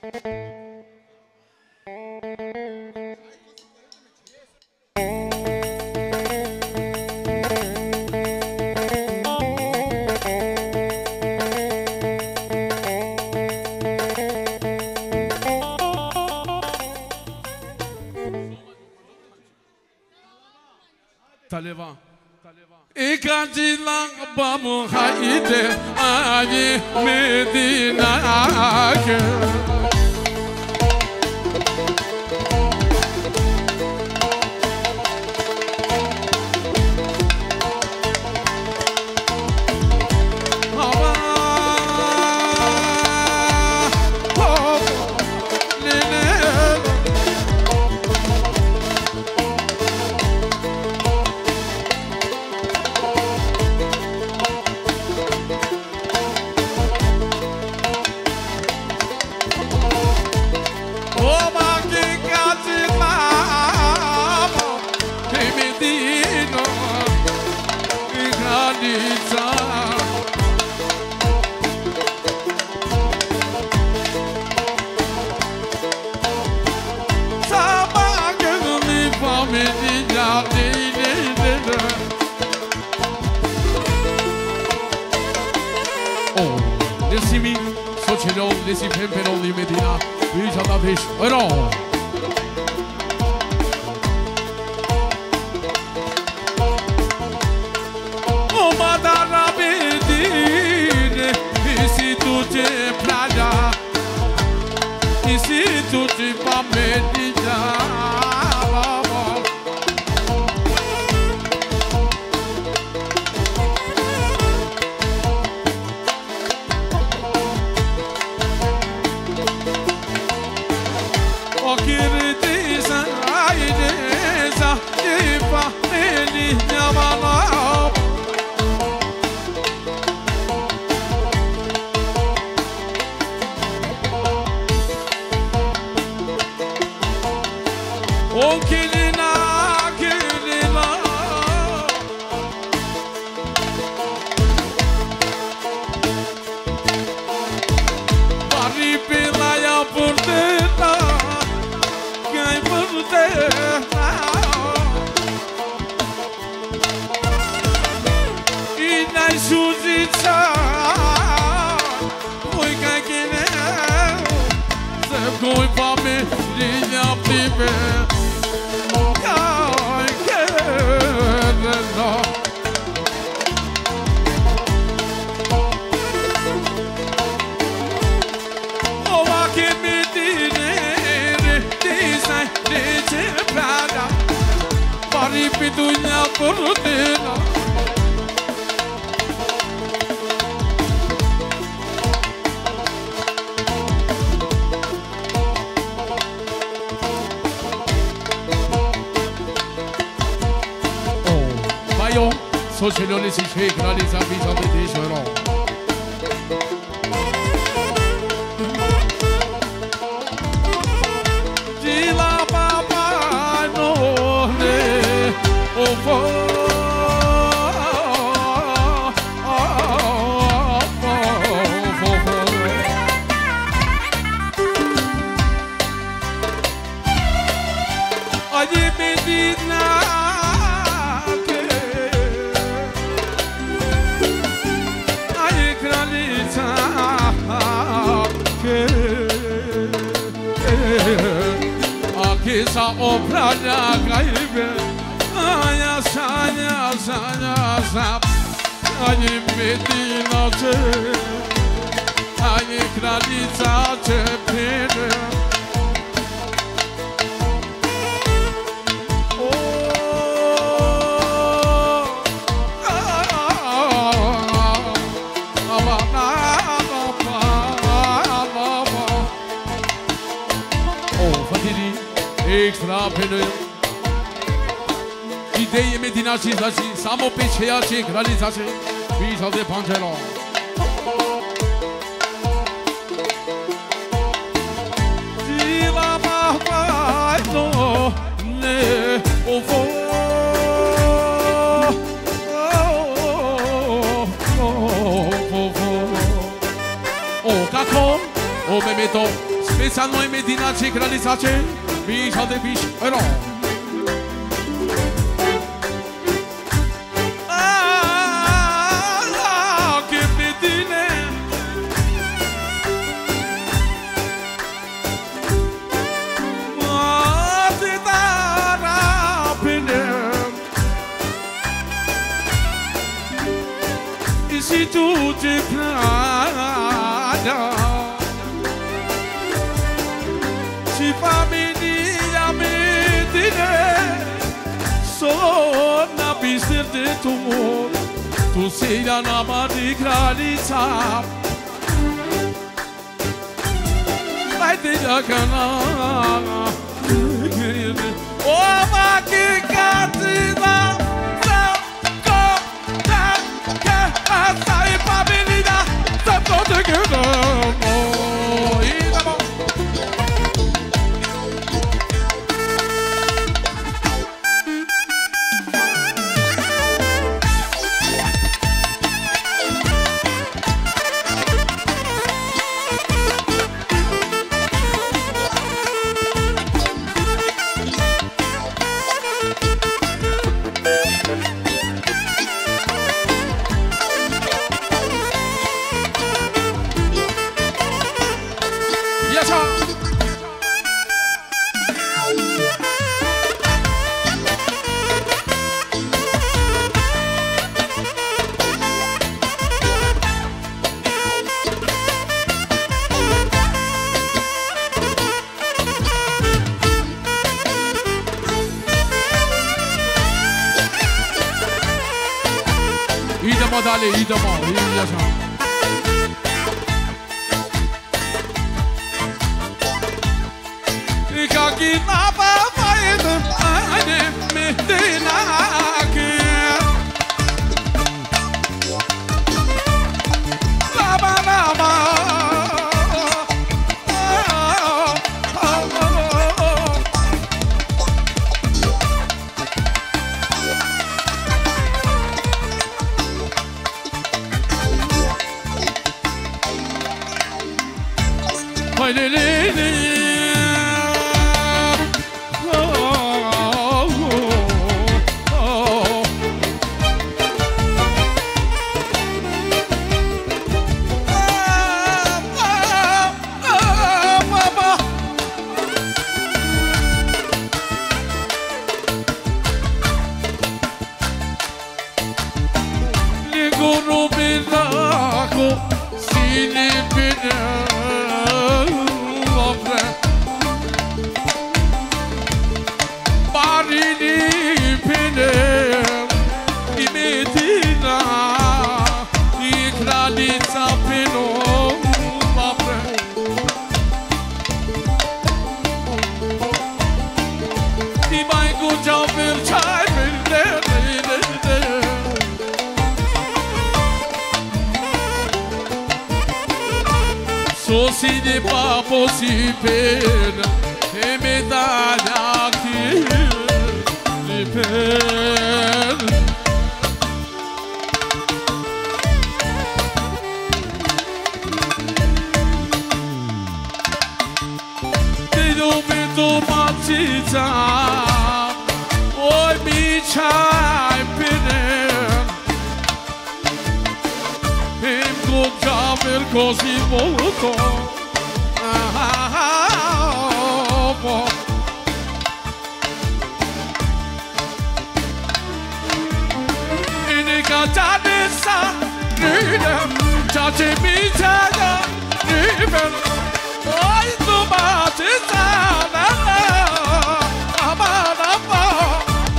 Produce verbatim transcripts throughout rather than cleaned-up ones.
Taleva. İkancılan bamu haydi Ali Medina'ya. Lesi pemperol di Medina, Vija da Vish, Ero. O Madara Medine, isi tutte playa, isi tutte pa Medina. Socialoni si fei realizza vita di tesoro. Di la papa no ne o fo Ali Medina Sa oprania gaibe aya sanya sanya sap ani Medina ce ani kraljica ce pene Extra pene Idee Medina și zași Samo pe ceea ce realizați Visa de Pangelo Dila mahmai no ne o fo O kako O memento, speța noi medina ce granizace, Mișa de biș, ero. Și tu ce cradea și familia mea tine sona biser de tumor tu sei la nama di granița mai de la cana o ma che cattiva Sai familia, să pot gândă moi, da bom. Idemo dalje, idemo, idemo. I kaki napa fajde, ajde me te nake. Lama, lama. Hai le le le oh, oh, oh. Le guru bilaco si le bina Marini pene I medina I granița peno apre I mai gugeau per ceai per de Sosi de papo si pena E medaglia chi li per Te dove tu mazzizza Oi mi c'hai bene E già per così molto Cantanessa, nüdem, cace mitaya, nüben, ay dumatisa, na na, aman aman.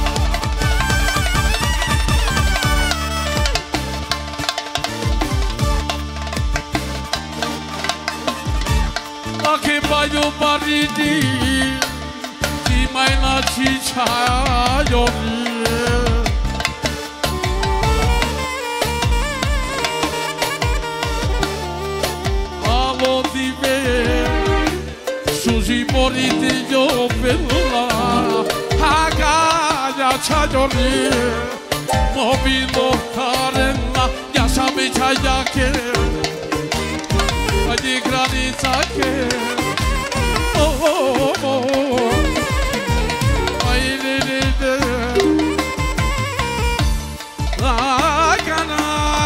Aki bayu baridi, ki mai na chichayo ni. Susi morite yo bella Hagaya chayori Mobilo karena Ya sabe chaya que Allí granit țache Oh, oh, oh, oh Ai, li, li, li La cana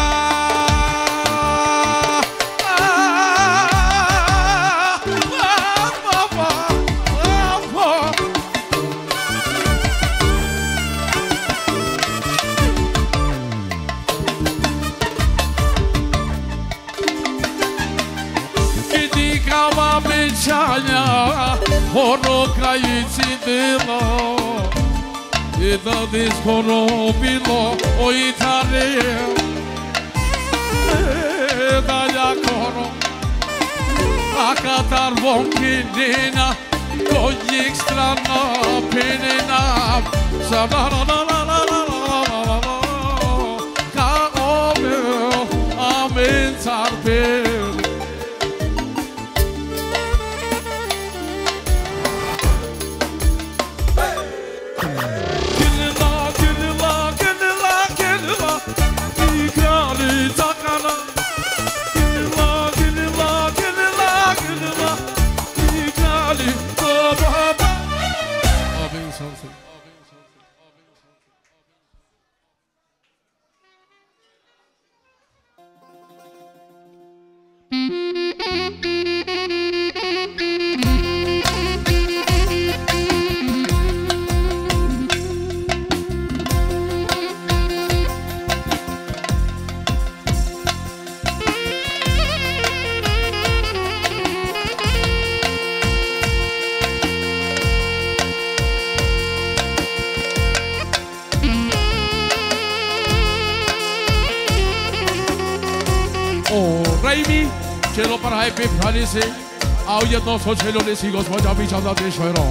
Horoka i cidilo I da diskorobilo O itare Da jakoro A katar vonkinina Ko gick strana pinina Sabalalalalalalala Ka ove Amen tarpil Čelo parhaj pipali se, a ujedno so čelo nesi gospođa bića da te švero.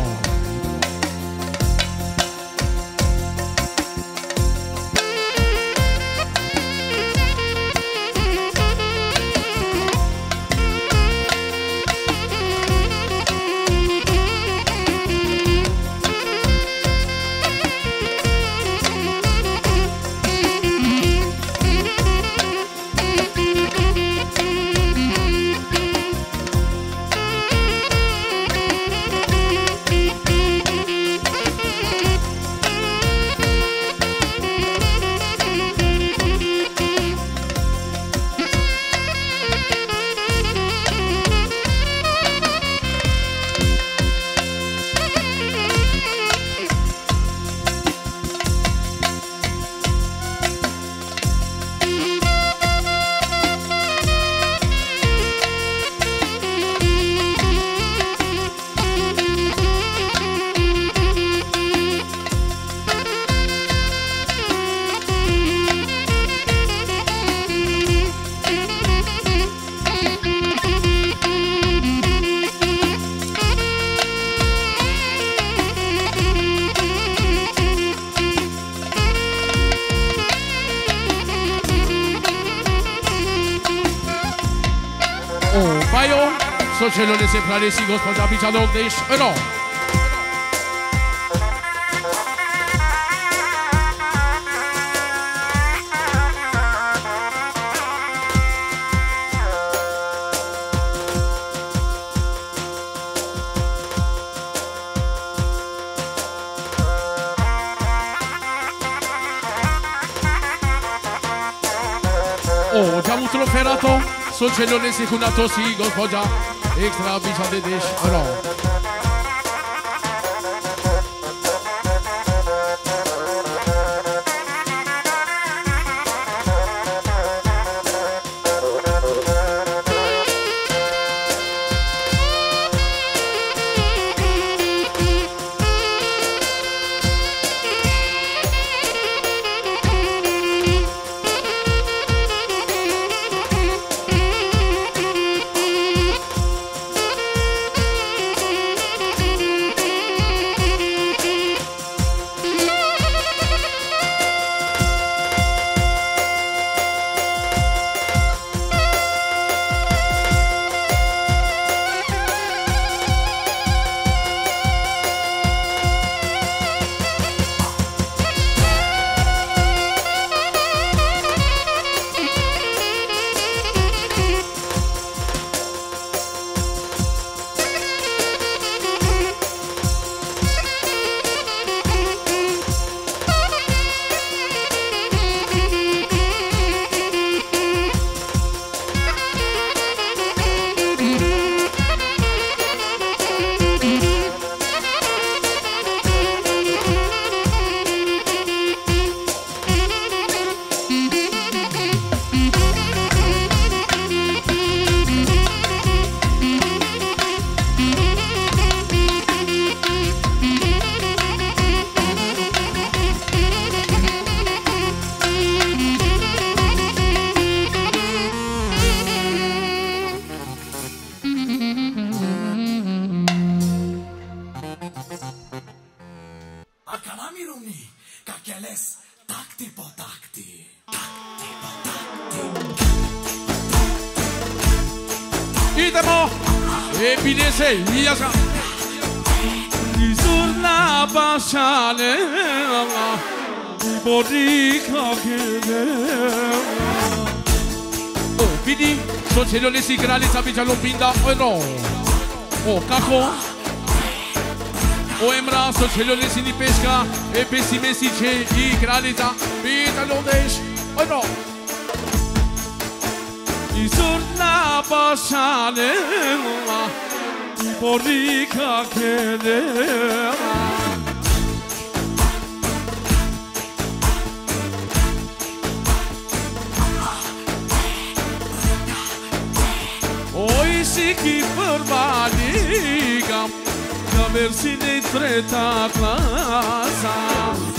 Čelo ne se pravi si gospođa bića da ovdje švero. O, ti-am utroferato, so čelo ne se cunato si gospođa Extra bića de deșero. Idemo, e bine sei, via sa. Isurna basciale, borica che oh, vedi, società si realizza via Lombinda, o no? Oh, caco. O Emra, società si di pesca e pessimesi c'è i realizza via Londesh, o no? Isurna basciale, borica che oi si chi pervadiga, ca versi ne treta clasa.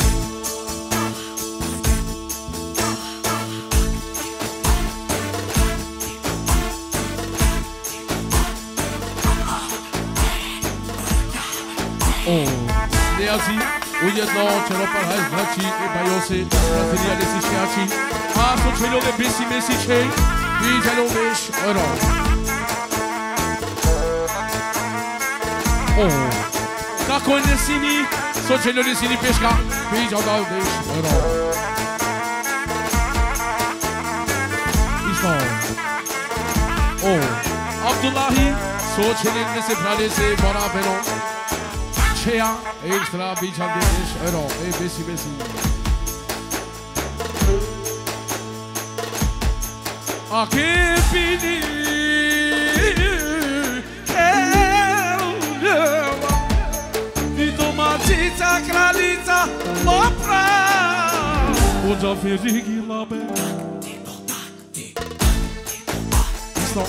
De así, ujedno čeropar haj znači e bajose, materiale si šjači, a so čelove besi mesi čej, i želoveš oro. Oh, kako je nesini, so čelove sini peška, i želoveš oro. Isto. Oh, Abdullahi, so čelove se prale se bora beno. Cheia, extra bicha deles, euro, e besi besi. A que pedi, di tomatita, kralica, opra, o da ferigi labe. Isto.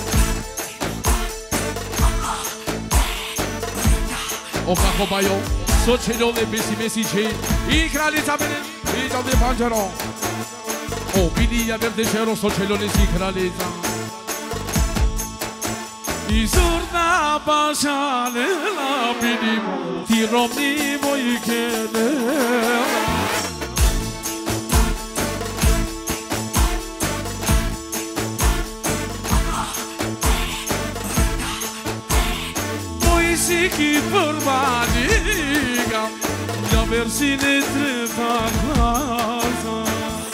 O kako bajo, so čelove besi besi če, i kraljica mene, i dal de panđero. O bidi ja verde šero, so čelove si kraljica. I zurna bašale la bidim, ti romni moji kele. Ki pervadiga, ja versi ne treta clasa.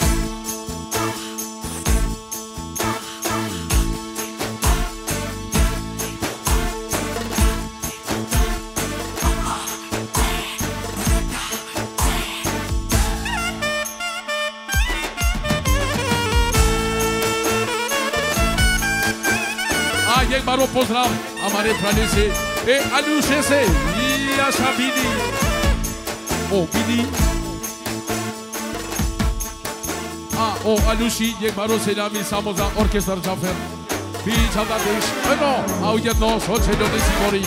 A jak baro pozdrav, amare pranese. E alușese, e așa bine. O, bine. A, o, aluși, e maro se la mi samoza orchestra Jafer. Fi cea da deș, e no, au jedno, so ce de siguri.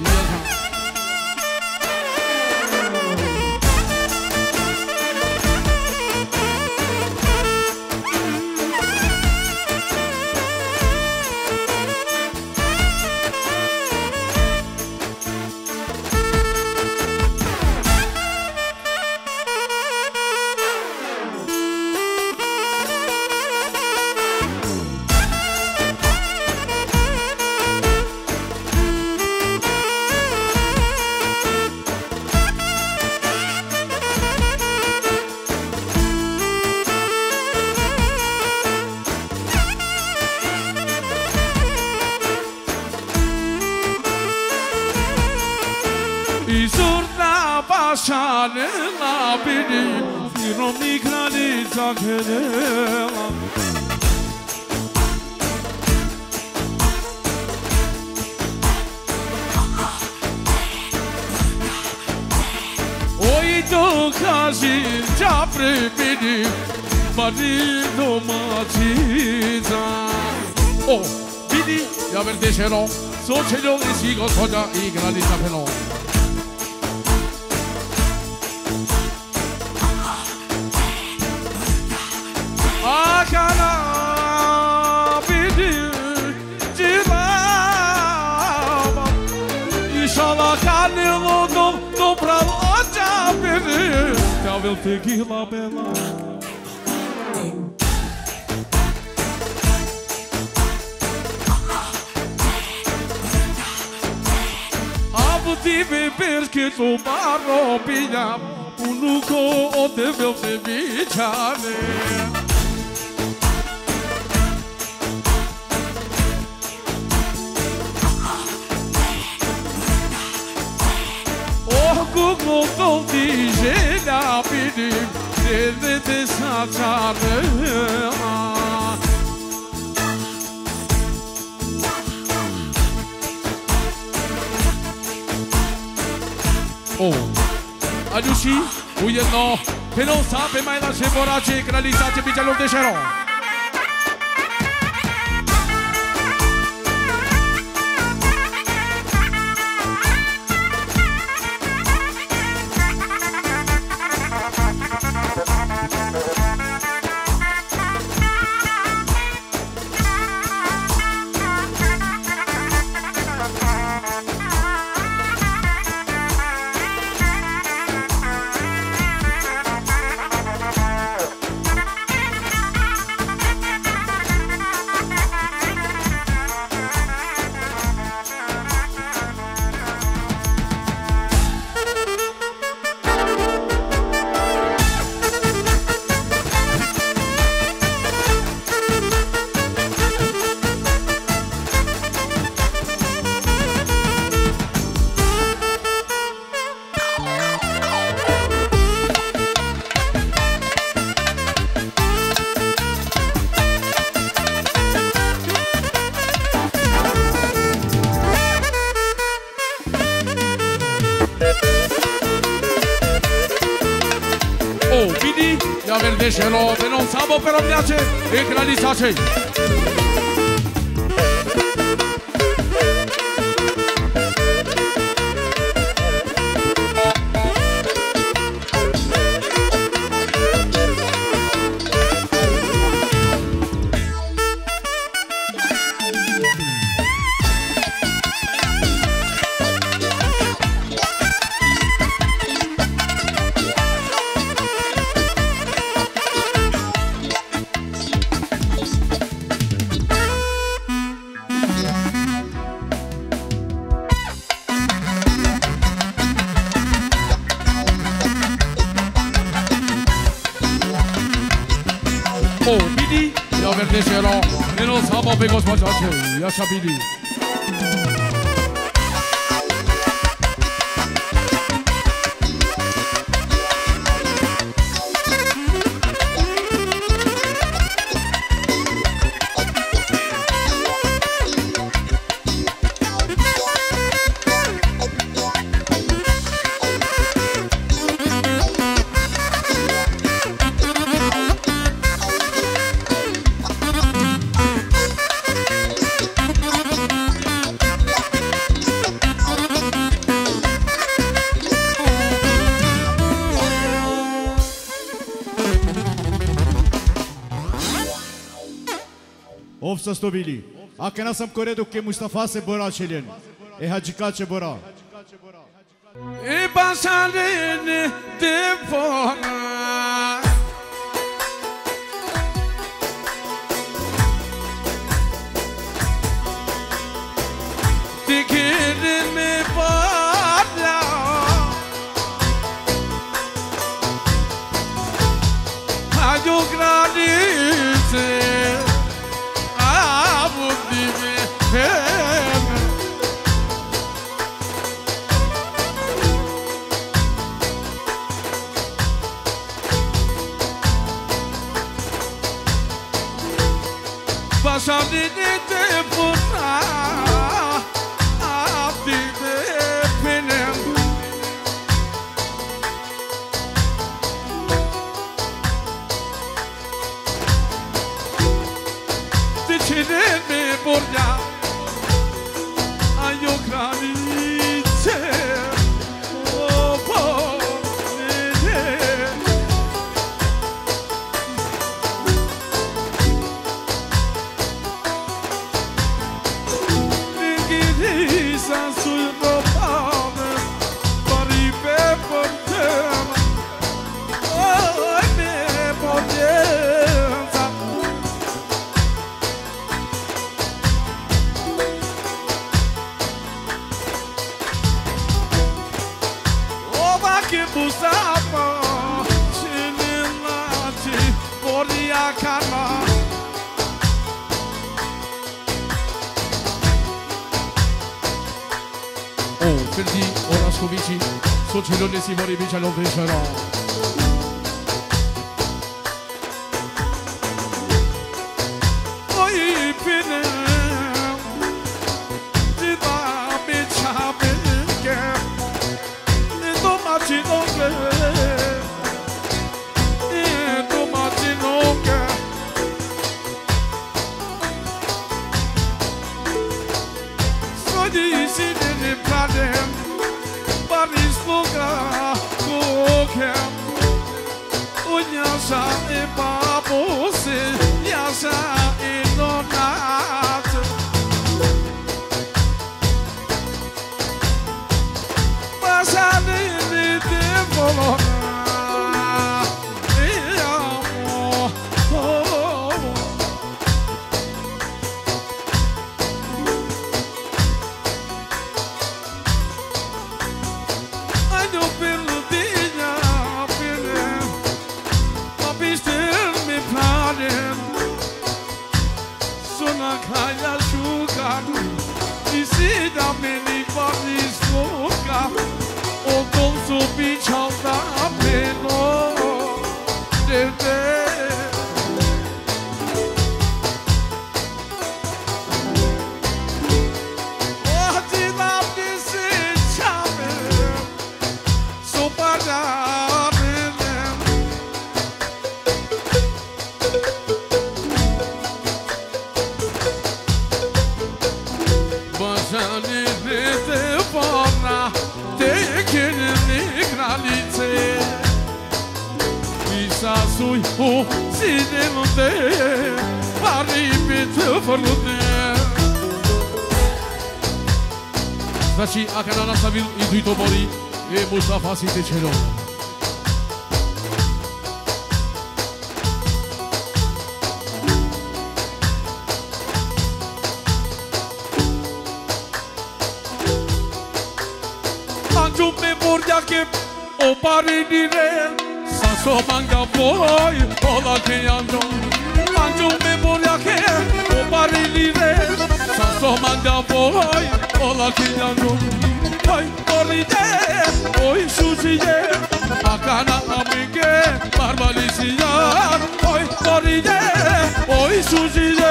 Şale la biri, firomni kralica kedela. Oi to kaži čapre biri, bari domaćica. O, vidi, ja verdešero, sočeljo si gospoda i kralica peno. Akana bidi cilava, inşallah kanı oldum toprağa biri. Tavil tequila bela. Abuti beber que tu barro pilha, unuco o deveu se bichane. Google doldi jela bilim devlete saçarım. Oh, aduși, ujedno, penosa pe mai naše borače, kraljica Bičalov dešero. Verdešelo, da non samo per omljače i kraljicače. Oh, Bidi, ja verdešelo, ne non samo pe gospođače, jaša Bidi. Овса стобили. Акена сам коредо ке Мустафа се бора челен. Е хаджика че бора. E pasarene de fora. Te quieren me parla. Ayo granice. Abudime. Oh, Ferdi, Orascovici, Socelone Simori Bicialo Vesero. Oi, Pine, Dida Bichabe, Nido Macinoke, Nido Macinoke. Disi dini pradem, baris loga kokem. Unyasa e babose, yasa e nonat. Basani ni devolona, e amo. Kaya sugar, isida meni paris loca, o donso bichalda peno derde. O dina bisi chame, so pada menem. Bajani vete pona, tekeni kralice. Isa sui o sidemde, paribit forlude. Znači, aka na nastavil i duj to bori, e Mustafa si tečelo. Che o pare di re, sa so manga poi, o la che ando. Mangio memoria che o pare di re, sa so manga poi, o la che ando. Poi oride, poi susie, akana amige, barbalisia. Poi oride, poi susie,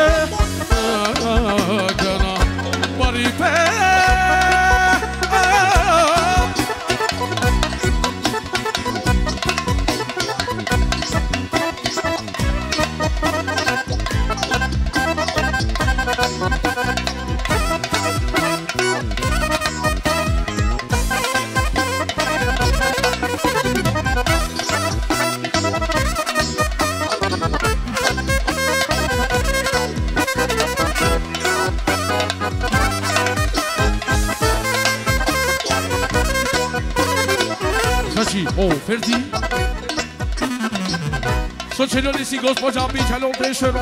akana baripe. O Ferdi Socelone si gospođa Bićalo Vešero.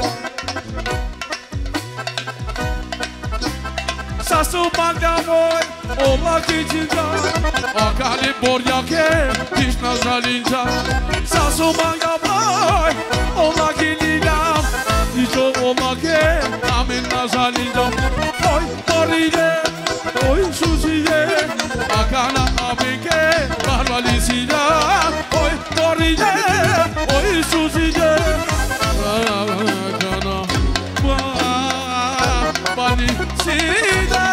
Sa su manga moj, ola kićinca, akali borjake, tišna žalinča. Sa su manga moj, ola kilina, tišo olake, amena žalinča. Oj, borije, oj, šušije, akana amike, barbalisiya. Oj, borije, oj, šušije, akana barbalisiya.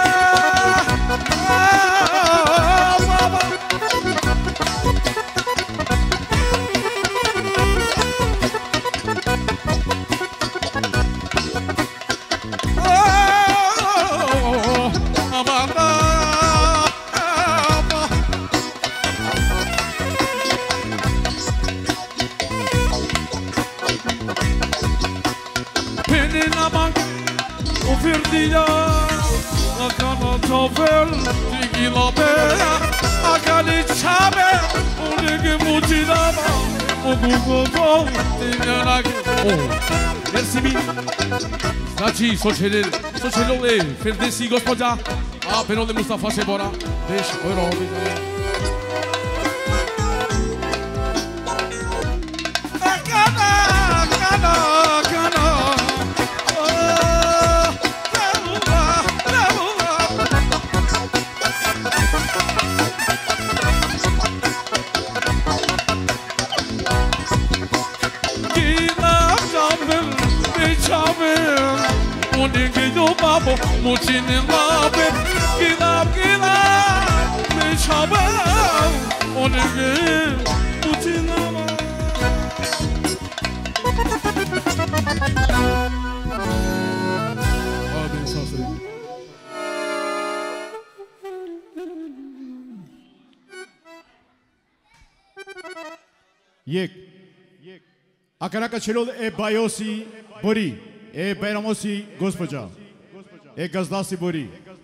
Ferdia, akana tofer, digila be, akali chabe, unege mutinama, ogugo dinyanak. Oh, merci mi. Znači, sočelel, sočelole, Ferdesi gospođa, a penole Mustafa Sebora, deš, ojrovi. Akana, akana, akana. babo mucine labe gila gila me chaba onege mucine ma Abin sasre Yek Akaraka çelol e bayosi bori e bayramosi gospođa e gazdasi bori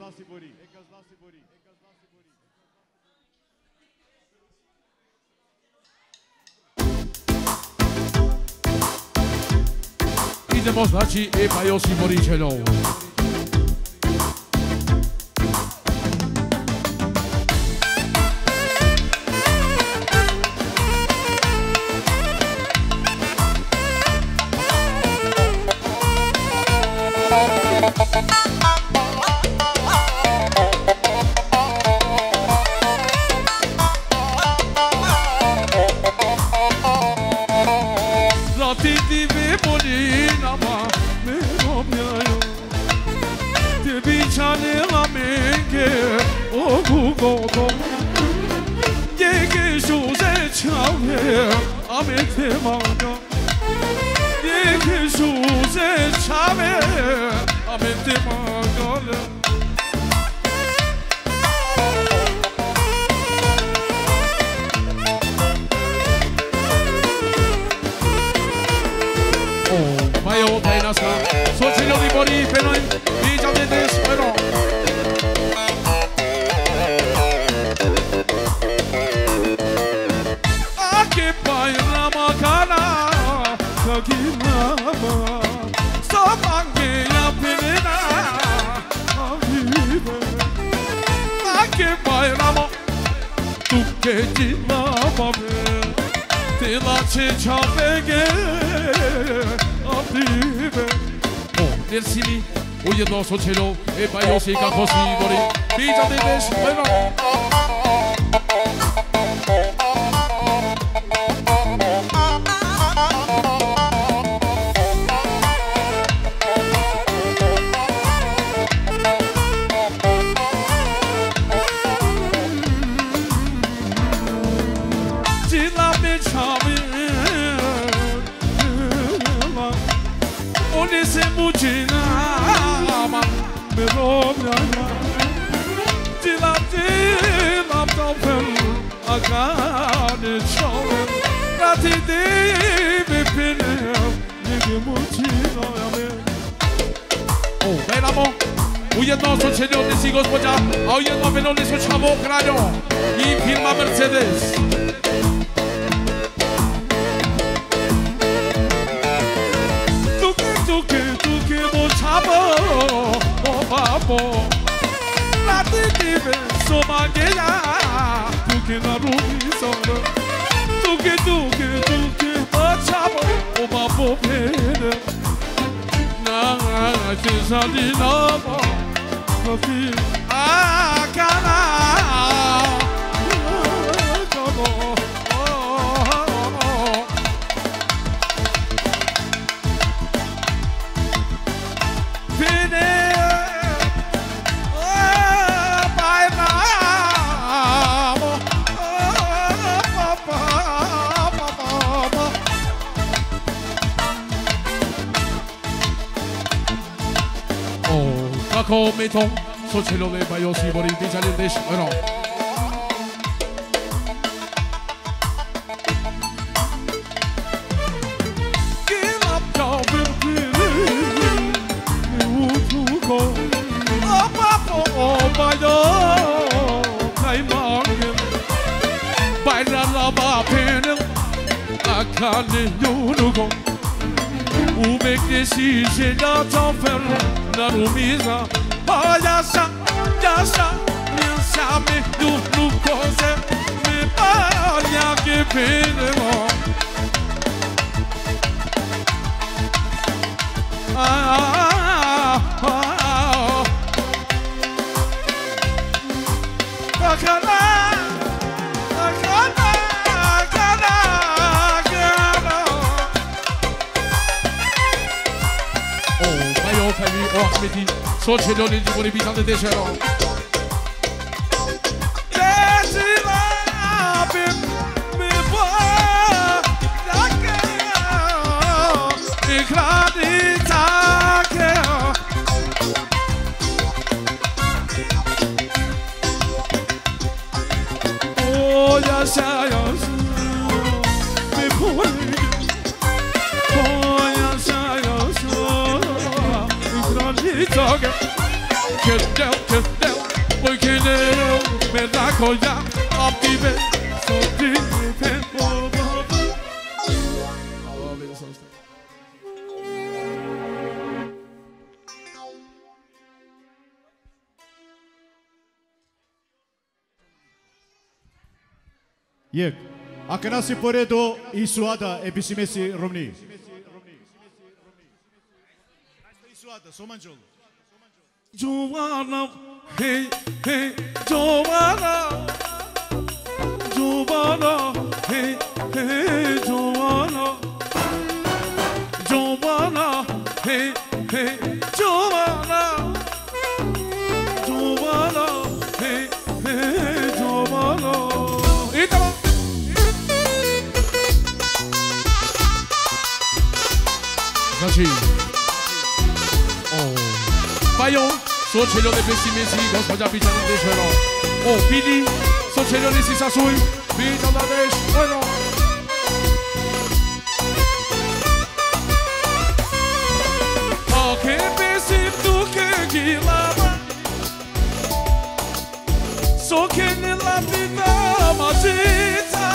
Idemo znači e bayosi bori čelo Ujedno so čelo e bayosi kako si bori Pita de deš, bueno Ujedno so čelio nisi gospođa, a ujedno venoli so čavo kraljo I firma Mercedes. Tuke, tuke, tuke mo čavo, o babo, na ti dive so mangeja, tuke na rubi soro. Tuke, tuke, tuke mo čavo, o babo pene, na ti žali novo. Ah, cara, Kako metom, so čelo le bayosi bori Bičali deš, ono Gila kao birbiri Mi utuko Opa po obayo Kaj mangim Bayra lava penim Akane yunuko Ubeklesi şeyda tafer Narumiza Oh yasha, yasha Yasha me yunu kose Me balya gibinimo Ah, ah, ah Bakana Bakana Bakana Bakana Oh, bayo tabi o ahmeti Socieloni di buoni bitanti di cielo. Get down, get down, we can do me da colla, up the bed, so deep and over. Yek, akanasi poredo isuada ebisimesi romni. Isuada, somanjol. Giovanna, hey, hey, Giovanna, Giovanna, hey, hey, Giovanna, Giovanna, hey, hey, Giovanna, Giovanna, hey, hey, Giovanna. Italo. Znači, oh, Bayo. Socello de pessimesi, gospodia pichani de cielo. Oh, Pili, socello de sisasui, pichana de cielo. Oh, que pesim tu que gilama. So que nella vita magita.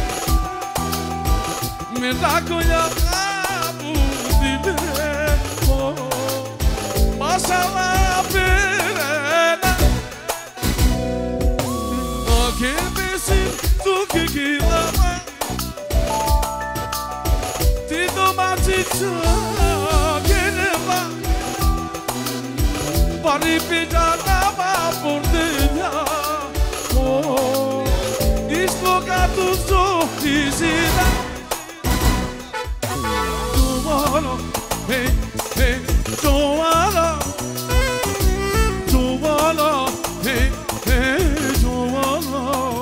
Me da coia abu di oh. Passa la pena. Oh, que pesim tu que gilama. Ti domatita que neva. Pari pijana va por dentro. Oh, isfogado sou dizida. Giovanna, hey, hey, Giovanna, Giovanna, hey, hey, Giovanna,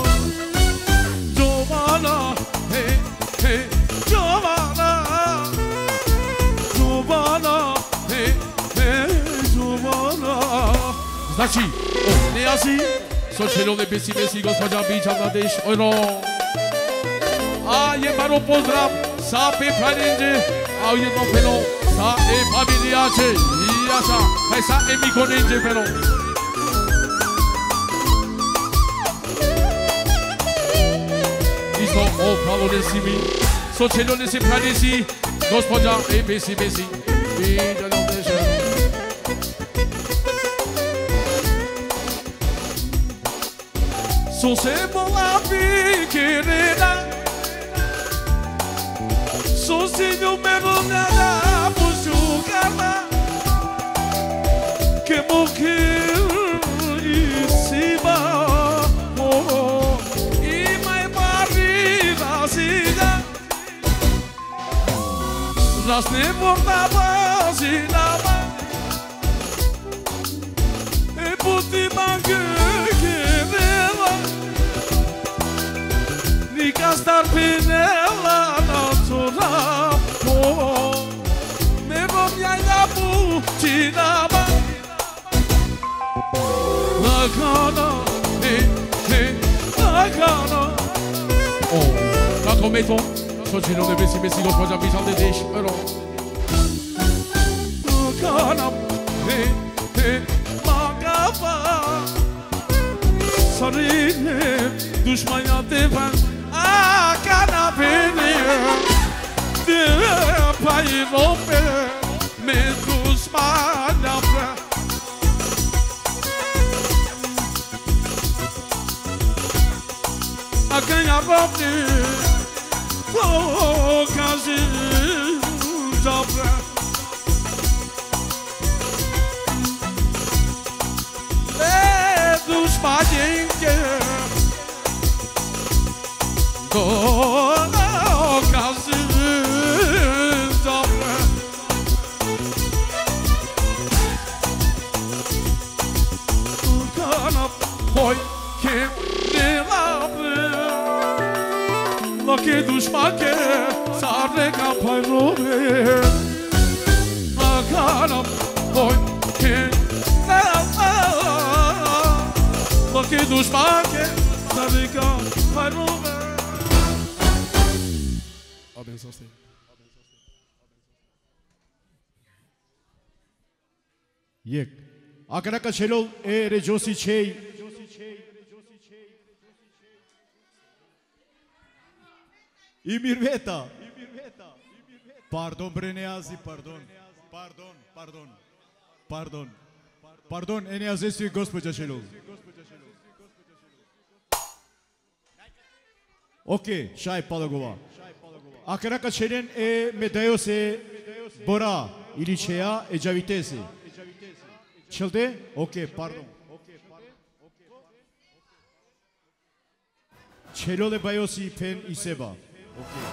Giovanna, hey, hey, Giovanna, Giovanna, hey, hey, Giovanna. Znači, oh, ne asi. Socello de pessimesi, gospodia bichana de cielo. A je baro pozdrav sa Pepraninje, a jedno peno sa e familiače. I ja sa, kaj sa e Mikoninje peno. Isto o pravo nesi mi, socello nesi pranisi, gospodia e pessimesi, bichana de cielo. So se bola pequena, sozinho mesmo nada buscava, que morreu em cima, oh, e mais barriga cidade, nas nem portava cidade, e puti mangue gastar pinela natural, oh, me vou me olhar putinaba, la cana, hey, hey, la cana. Oh, la cometo, socello de pessimesi, gospodia bichana de cielo. La cana, hey, hey, magava, sarine, dușmania de van. A canapene de pai rompe me dus manapra. A canha rompe o casi dobra. Me dus manapra. Oh, casi dobra. lo che dushmake sarre kapayrobe Akaram boy ke lo che dushmake sarre kapayrobe Aben soste Yek Ակրակը չելով է ռեջոսի չեի Իմիրվետա Pardon Breneazi, pardon Pardon, pardon Pardon Pardon, Eneazesi Gospodja Şelov Okey, Şay Palagova Ակրակը չերեն է մեդայոս է բորա իլիչեա էջավիտես է Çıldı? Okey, pardon. Çelole bayosi pen iseba. Okey.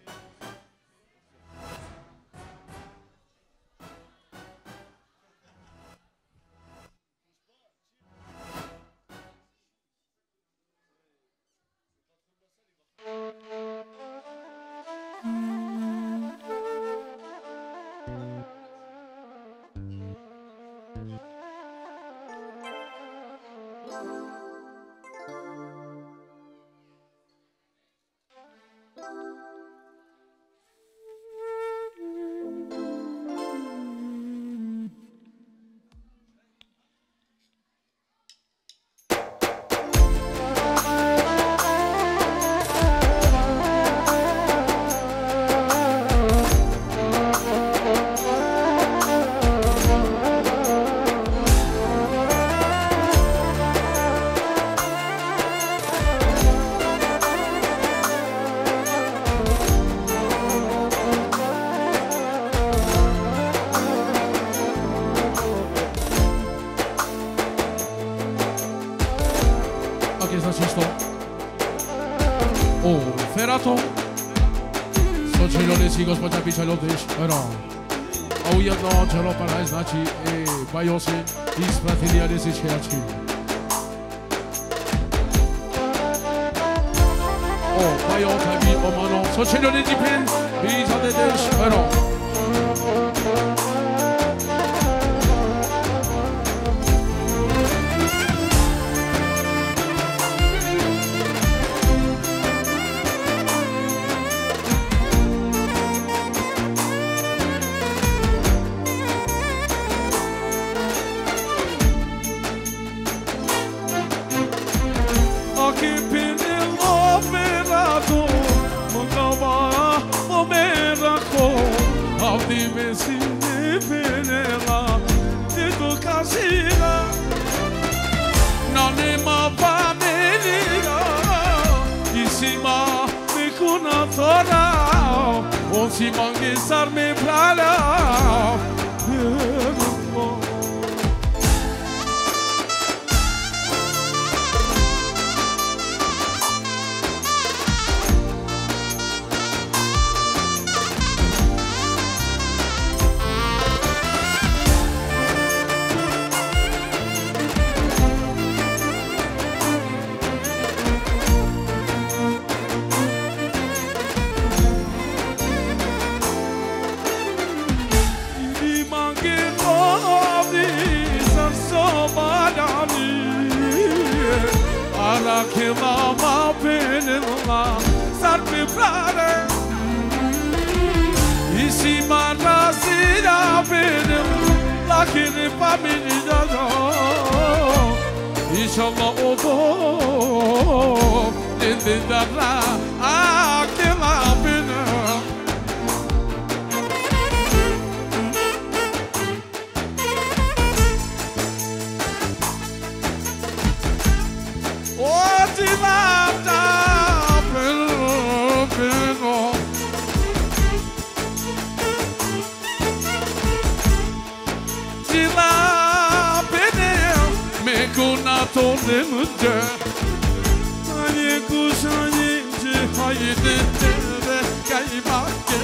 Gospodia Pichalovic, era Auiadno, Celo Parais Naci, e Baiosi, Dis Fratelli si Ceaci. Oh, Baio, Tabi, Omano, Socielo di Pen, Bisa de Desh, era Si mangi sarmi prala İnşallah o da dindarla aklıma beni O divanda beni beni Torne müdde Hani kuşani cihayde tere kaybakke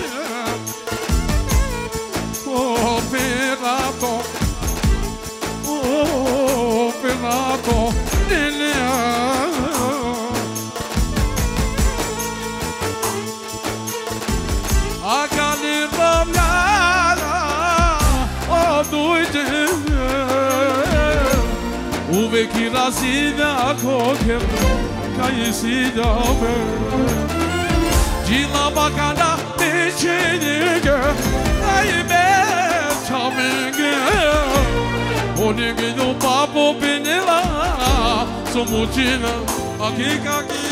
O perato O perato Nene kirazida kokem kayısida be Cila bakana içinige ay be çamenge Oni gido papo penela somucina akikaki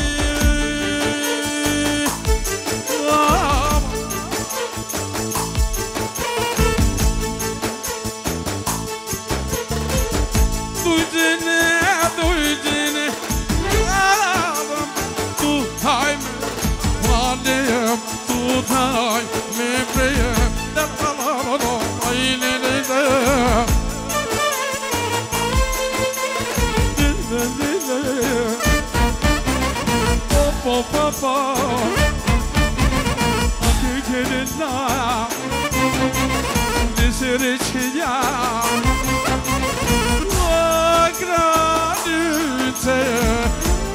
Time me prayer that Allah I need it oh papa I can't get it now this is it yeah oh gratitude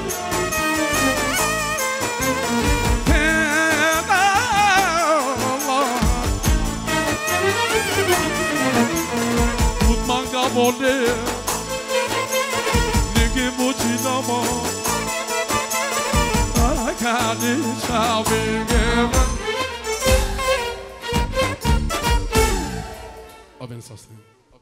Mole, nigga muchinamo, I can't stop it. Oven sustain.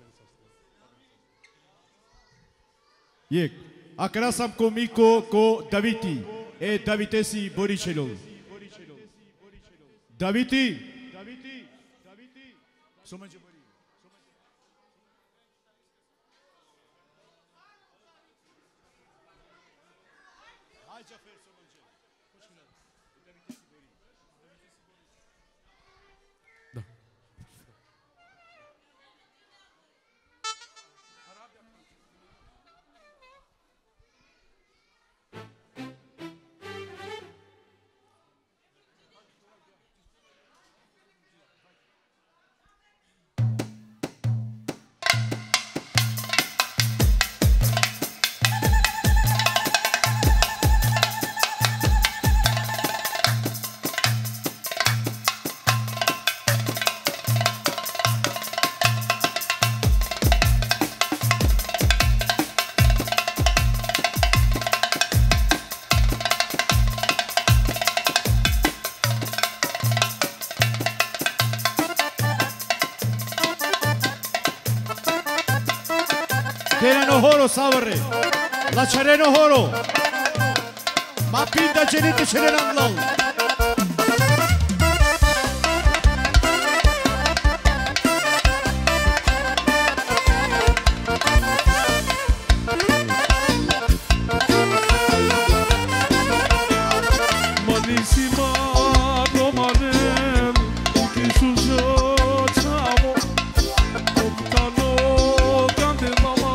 Yek, akrasam komiko ko Daviti, e Davitesi Boricello. Daviti, Daviti, Daviti, so much. Tereno horo savre, la cereno horo, ma pinda ceniti cerenanlal. Manissima romanem, che suso ciao, optano candela.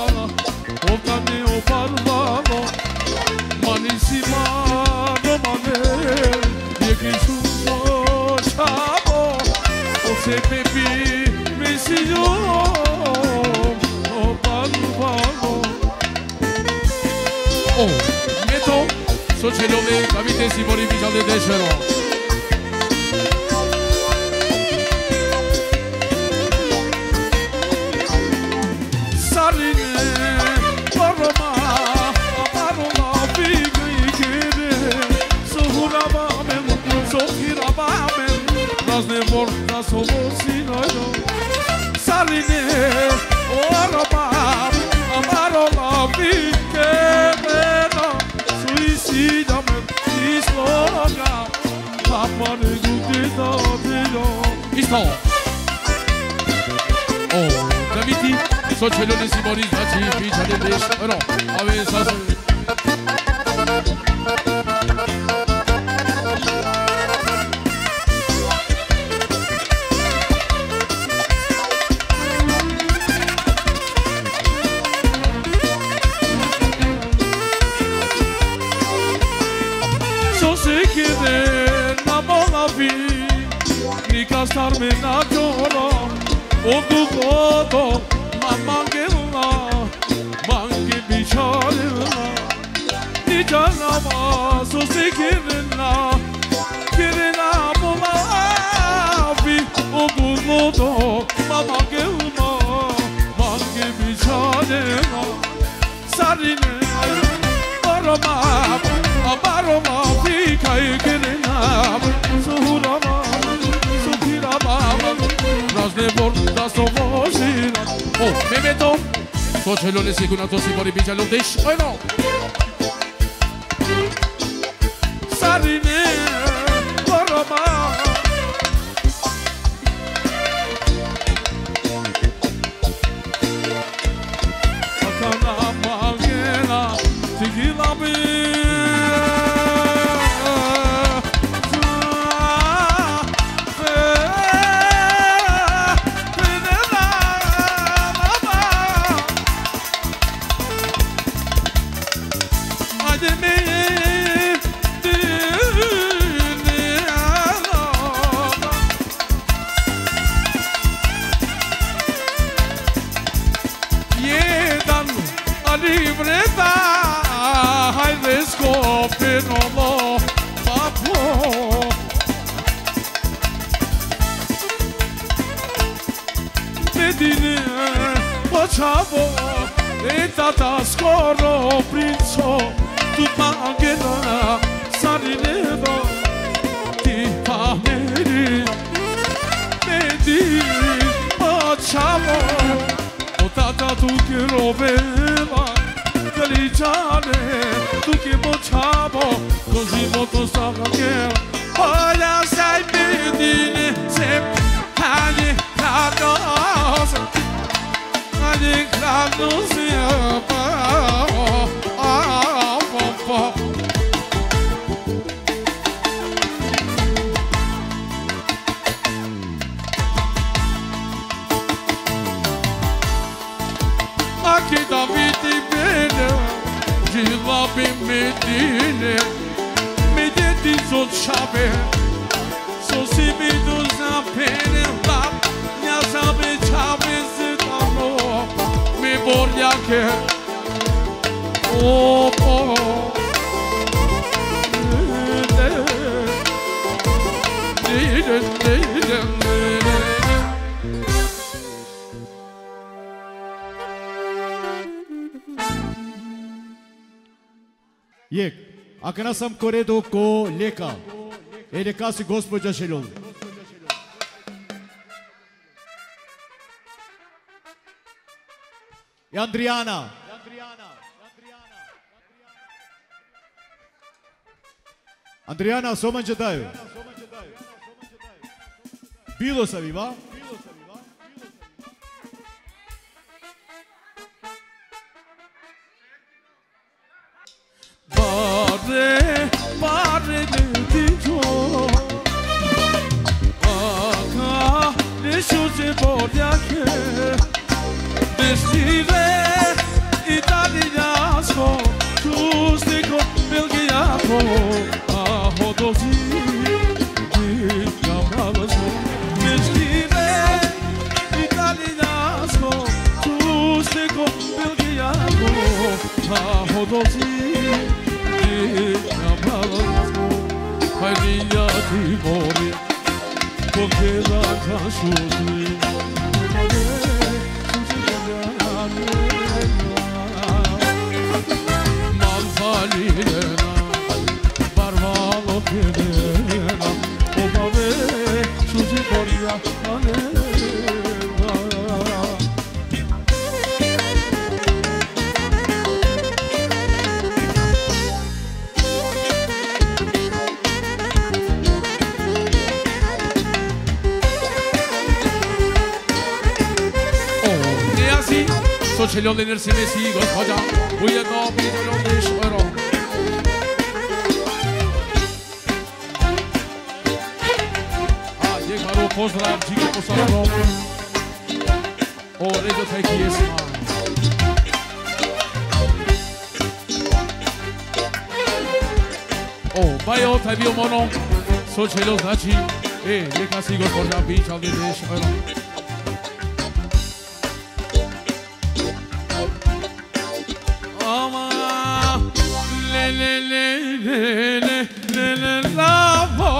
Parlavo, manissima romane, e che su ciao, o se bevi messio, o parlavo. Oh, metto, so ce l'ove, avete si vuole visuale desero. Ne vorta sovosino sarine oraba amaro la pike mena suicida me isloga amane gudita dilo isto oh Daviti so celone si mori ci ficia de des no avesa Starme na joro, o du godo, ma mangela, mangi bicharela, ni jana ma so sikirna, kirna mola vi, o du godo, ma mangela, mangi bicharela, Sarine Arama Amaroma Fika Ikirinam Suhurama Suhirama Razne Borda Sovoshina Oh, Memeto Socelone Sigunato Sibori Bijalo Dish Oh no Sarine Arama Chavo, e tata scoro prinzo, tu mancherà, sarinero, ti pameri, vedi, oh chavo, o tata tu che roveva, galiciane, tu che bocciavo, così molto stava che, ora sai bene, sempre, agli cados. Adi kradu sia pa ah pa Aqui da vida bene Gila bem medine Mediti zot chave So si mi du zapene la Nya sabe chave Mi voglia che oh oh Yek Akanasam Koredo ko leka Elekasi Gospodja Shelol Andriana Andriana Somanjadаю Bilo Saviva Bare bare dito Aka ne şuze bolyake Destire italiano, tu stico belgiano, a hodosi, di chiamavano. Destire italiano, tu stico belgiano, a hodosi, di chiamavano. Farinha di mori, con che la canzone. Malvalina, barvalo pedena, o bave, susi boria, alena. Oh, e assim, só celhão de nersi mesi, gospodja, ujedno pitaljon de švero. Pozdrav, Čike Posavno. O, ređo taj pjesma. O, pa je taj bio mono. Sočelo znači. E, neka si gospodja pićal de deš. Ama, le, le, le, le, le, le, le, lavo.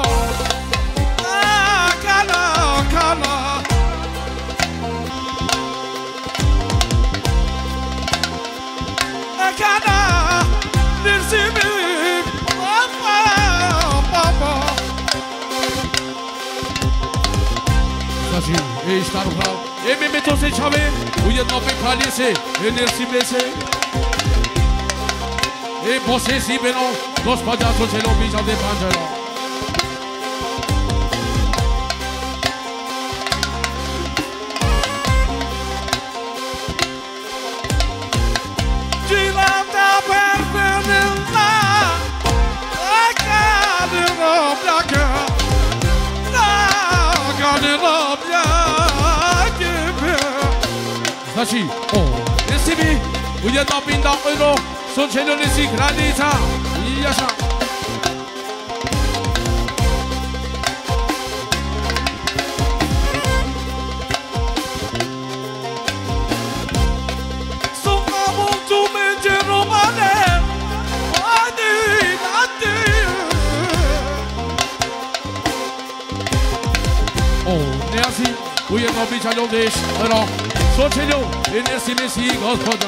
e estar bravo. E me meto se chave, uye no pe kalise, enersi bese. E você si beno, dos pajasos se lo pisa de panjero. Gilanta per venilla, I got it up like a, I got it up like a. Znači, o, jesi mi ujedno pinda euro, sočenio nisi granica, i jaša. Sono molto mente romane, adi, adi. O, ne asi, ujedno pičaljo deš, euro, sočenio, i nesi mesi gospoda.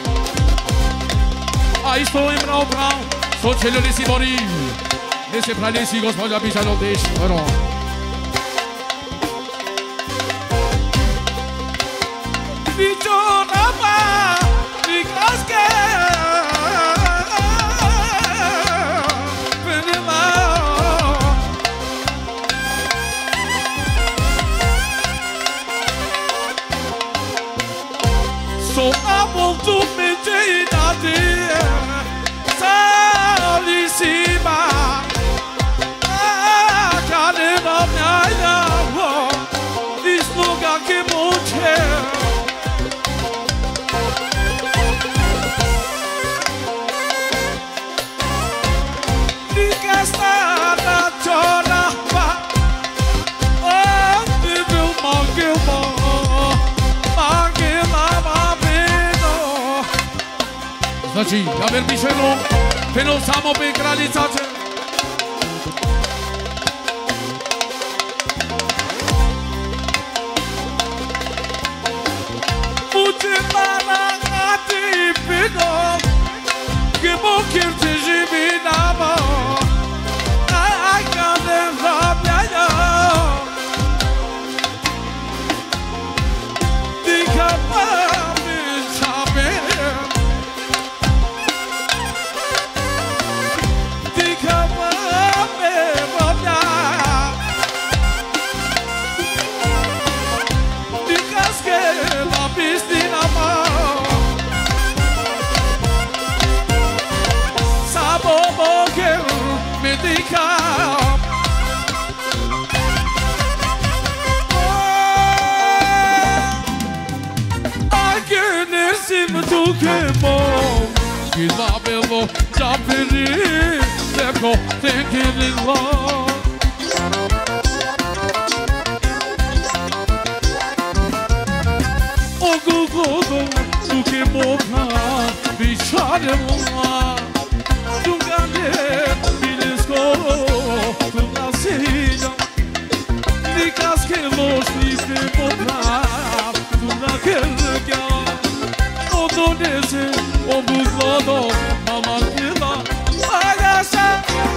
A isto im bravo bravo, sočeljo nisi bori, ne se pravi nisi gospodja pičaljo deš, euro. Dicho napa, digas que venimos. So amo tu mente da dia, salissima, a cadena minha, this lugar que morreu. Znači, ja verbišeno, peno samo pe granicače. Muče marangati peno, que mokir te živi nama, a kada rabljanja. Dika mami čabe, Tu che bom, che va bello, già per il tempo, te che li va. O gugudo, tu che boca, bicciare una, tu grande, bilisco, tu la sigla, di casche lo snipe boca, tu la che regala. Donese, o buzlado, mamantila, ayasa.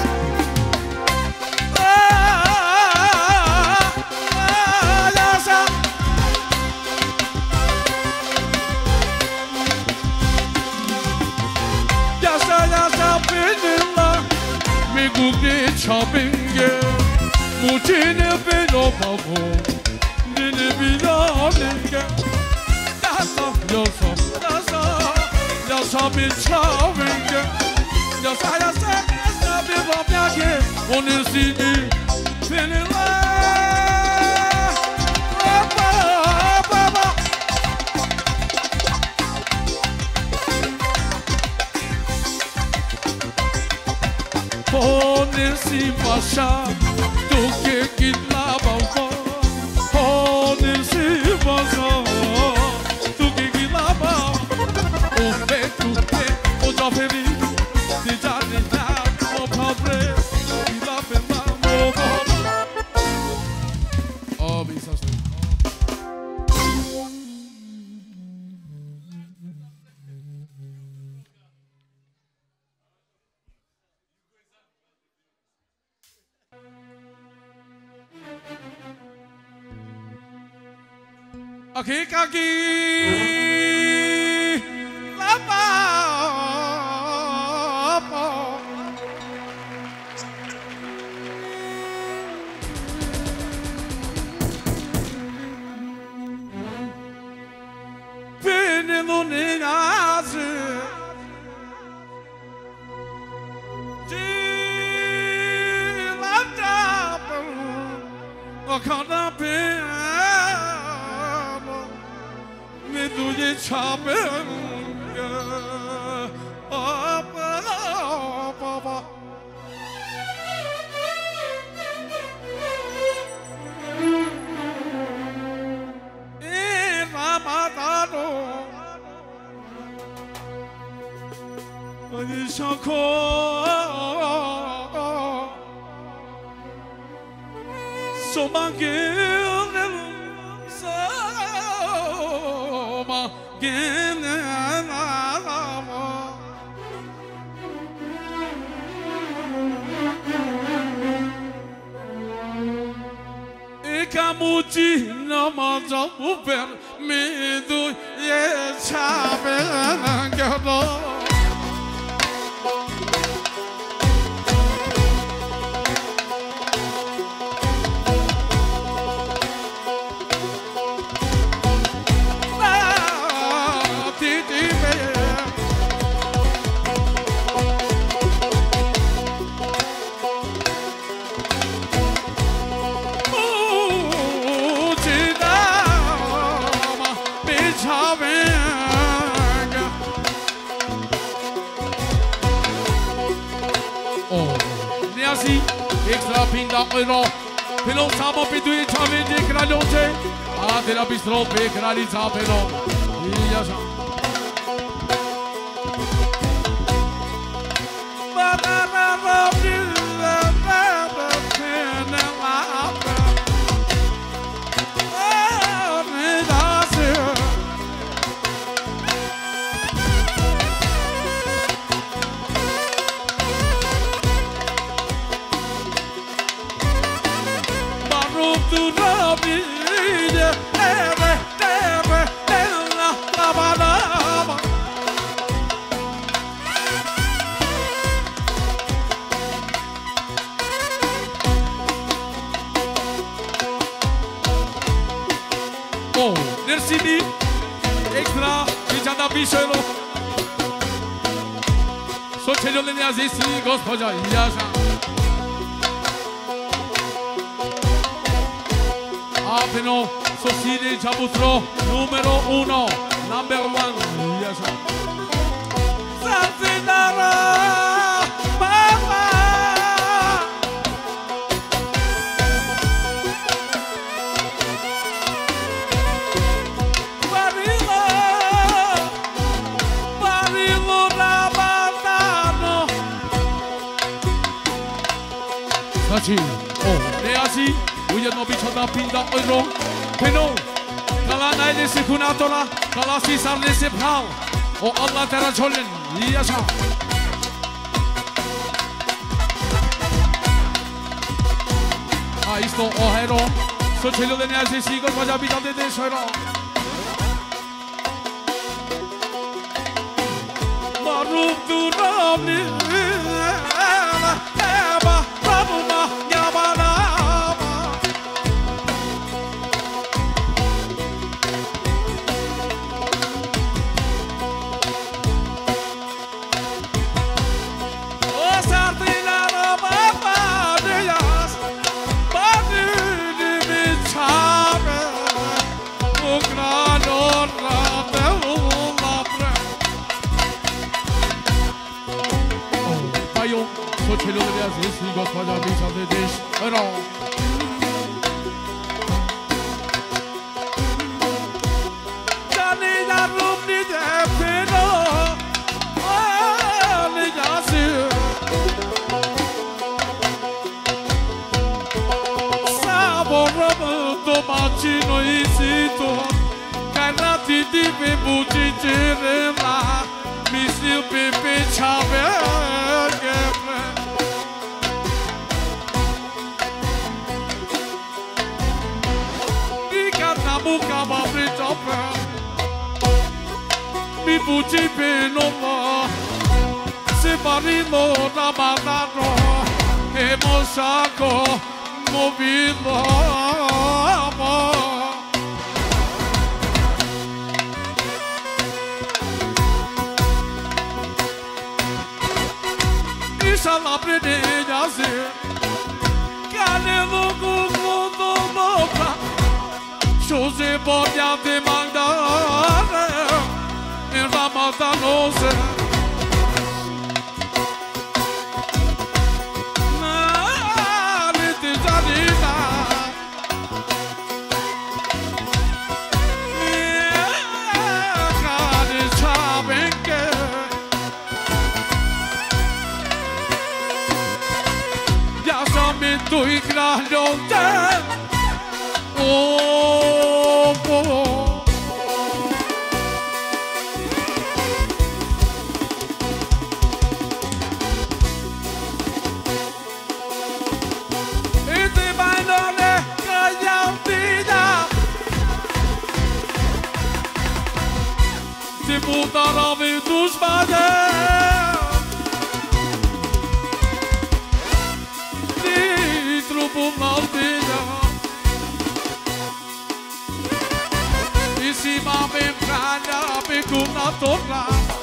Ayasa. Yasa, yasa, benilla, mi gugi chapinge, muchine beno pavo, nene bilaninge. Yasa, yasa. Sabe chavenge, ya sa ya sa ya be vapyake, on est signé, fenela, papa, papa. On est si macha, tu que kitla bamba, on est si macha, tu que kitla bamba. Oh, be so sweet. Okay, kaki. Lapa. Caught up in me do you chop it up up in Ramadano you shall call so my girl, so my girl, Ikamuchi no manjo uber me do ye chabe ngado. Extra pinda euro Pelo samo pitui chave de kraljonce A de la bistro pe kraljica pelo I jasha Extra, Vijana Bishelo Socelio le neazisi, gospodia Iasha Apeno, Sosile Jabutro, numero uno, number one Iasha Santinara, Mama Sachi, oh, neasi, ujedno bičada pinda euro, peno, kala najde se kunatola, kala si sarne se pral, o Allah tera çolen, yaşa. A isto o hero, sočelio de neasi sigos vaja bičade de šero. Maruf durabni, eba, rabuma, yabana. O sardilara baba deyas, badini mi çabe, ugrano rabe ulabre. Bayo, sočelio de neasi gospoda bičade de šero. Macino isito, canati di bebuci cerela, mi si pepe chave gepre. Di carna buca babri top fugi pe novo, se marino ramadano, e mosaco movido. La predeia se Canelo cucudo moca José Borja de Magdala Em Ramadanose Na lite jarina Kade chabenke Tu igralionte Oh, oh E te bailone callantina Te butarò in tu spade Malvina E si ma ben prana per una torna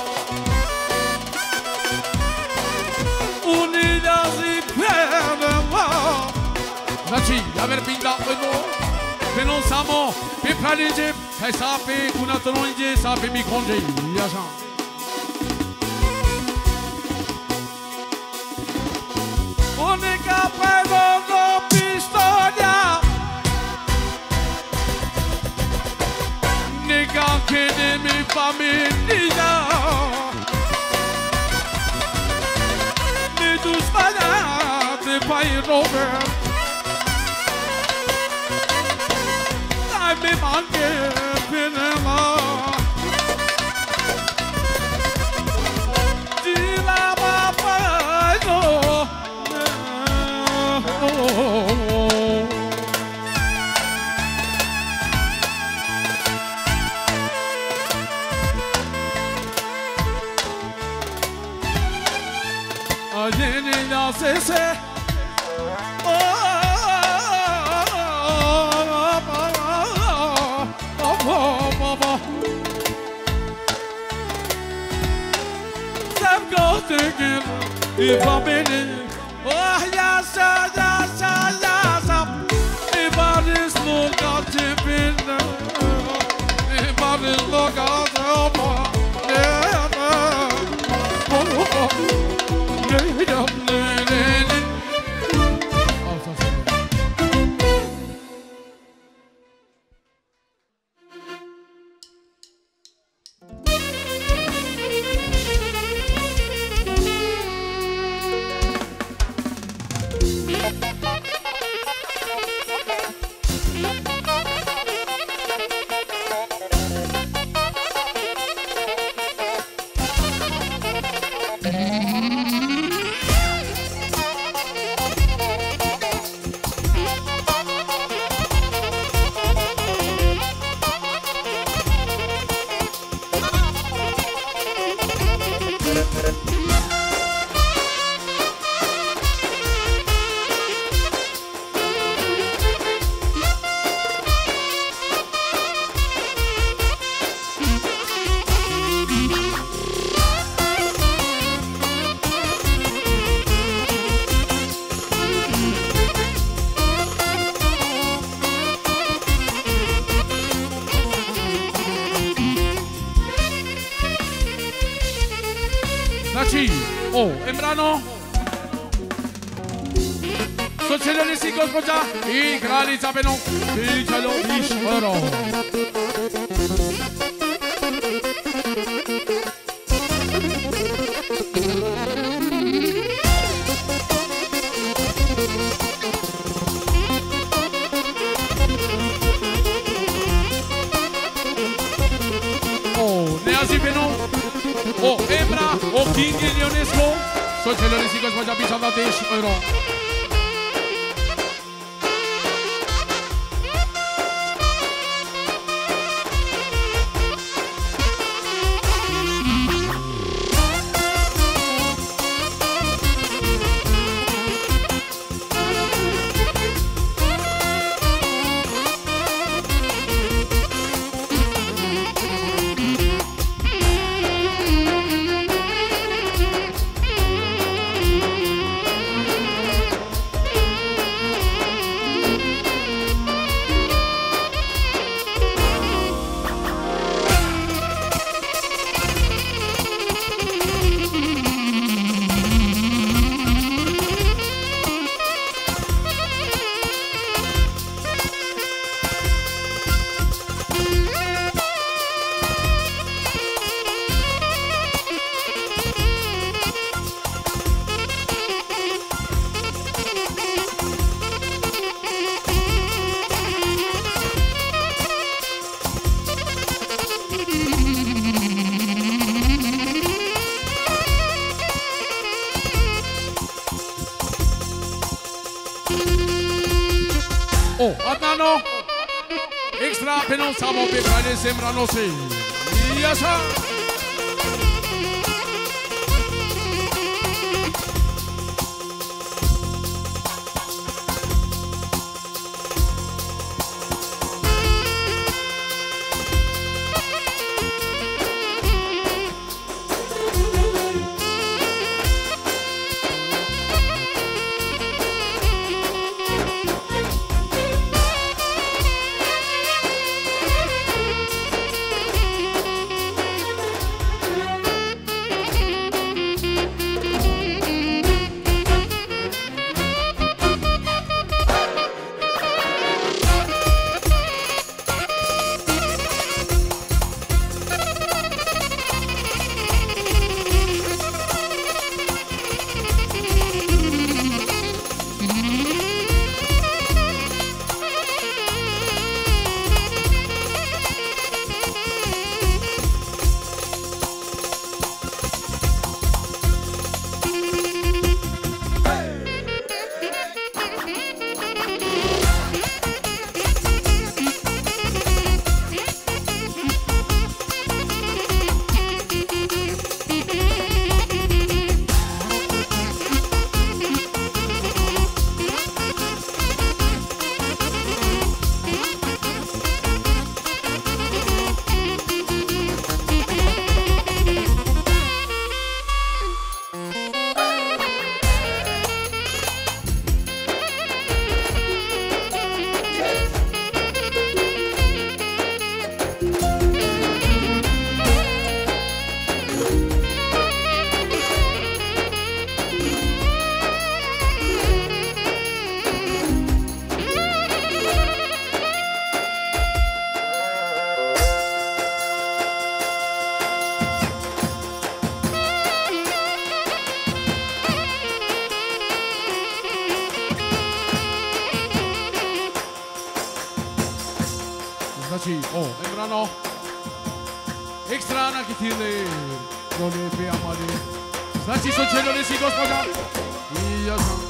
Unida si perde Znači, ja ver pinda ono Pe non samo Pe pralinje Pe sape una toronje Sape mi konje Yaşa Unica pedo Che ne mi famiglia Ne tu sbagliate fai robe Dai mi manche per la Di la papà no Se se oh oh oh Sam go thinking if I'm in it oh yes yes yes yes if I just look at you if I just look at you yeah oh oh Znači, o, Emrano Socijalisti gospođa I kraljica Benon Pričalo Išvaro O, Neazi Benon O, Emra, o King Ionesco Socijalisti gospođa Bićala Išvaro Oh, Adnano. Extra pensavo per fare sembrano sì. Yasha. Oh, sembrano extra na kitile non le pe amare. Znači succede le si gospoda. I ja sam.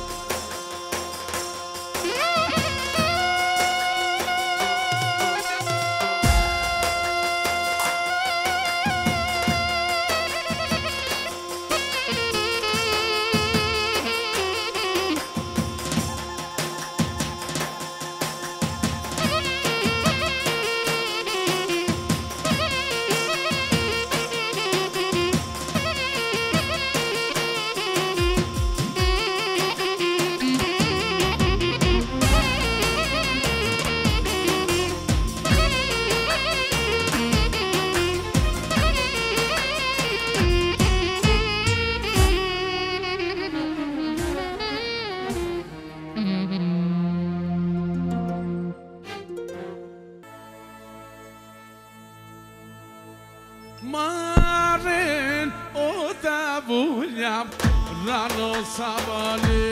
Maren o da vogliam rano sabale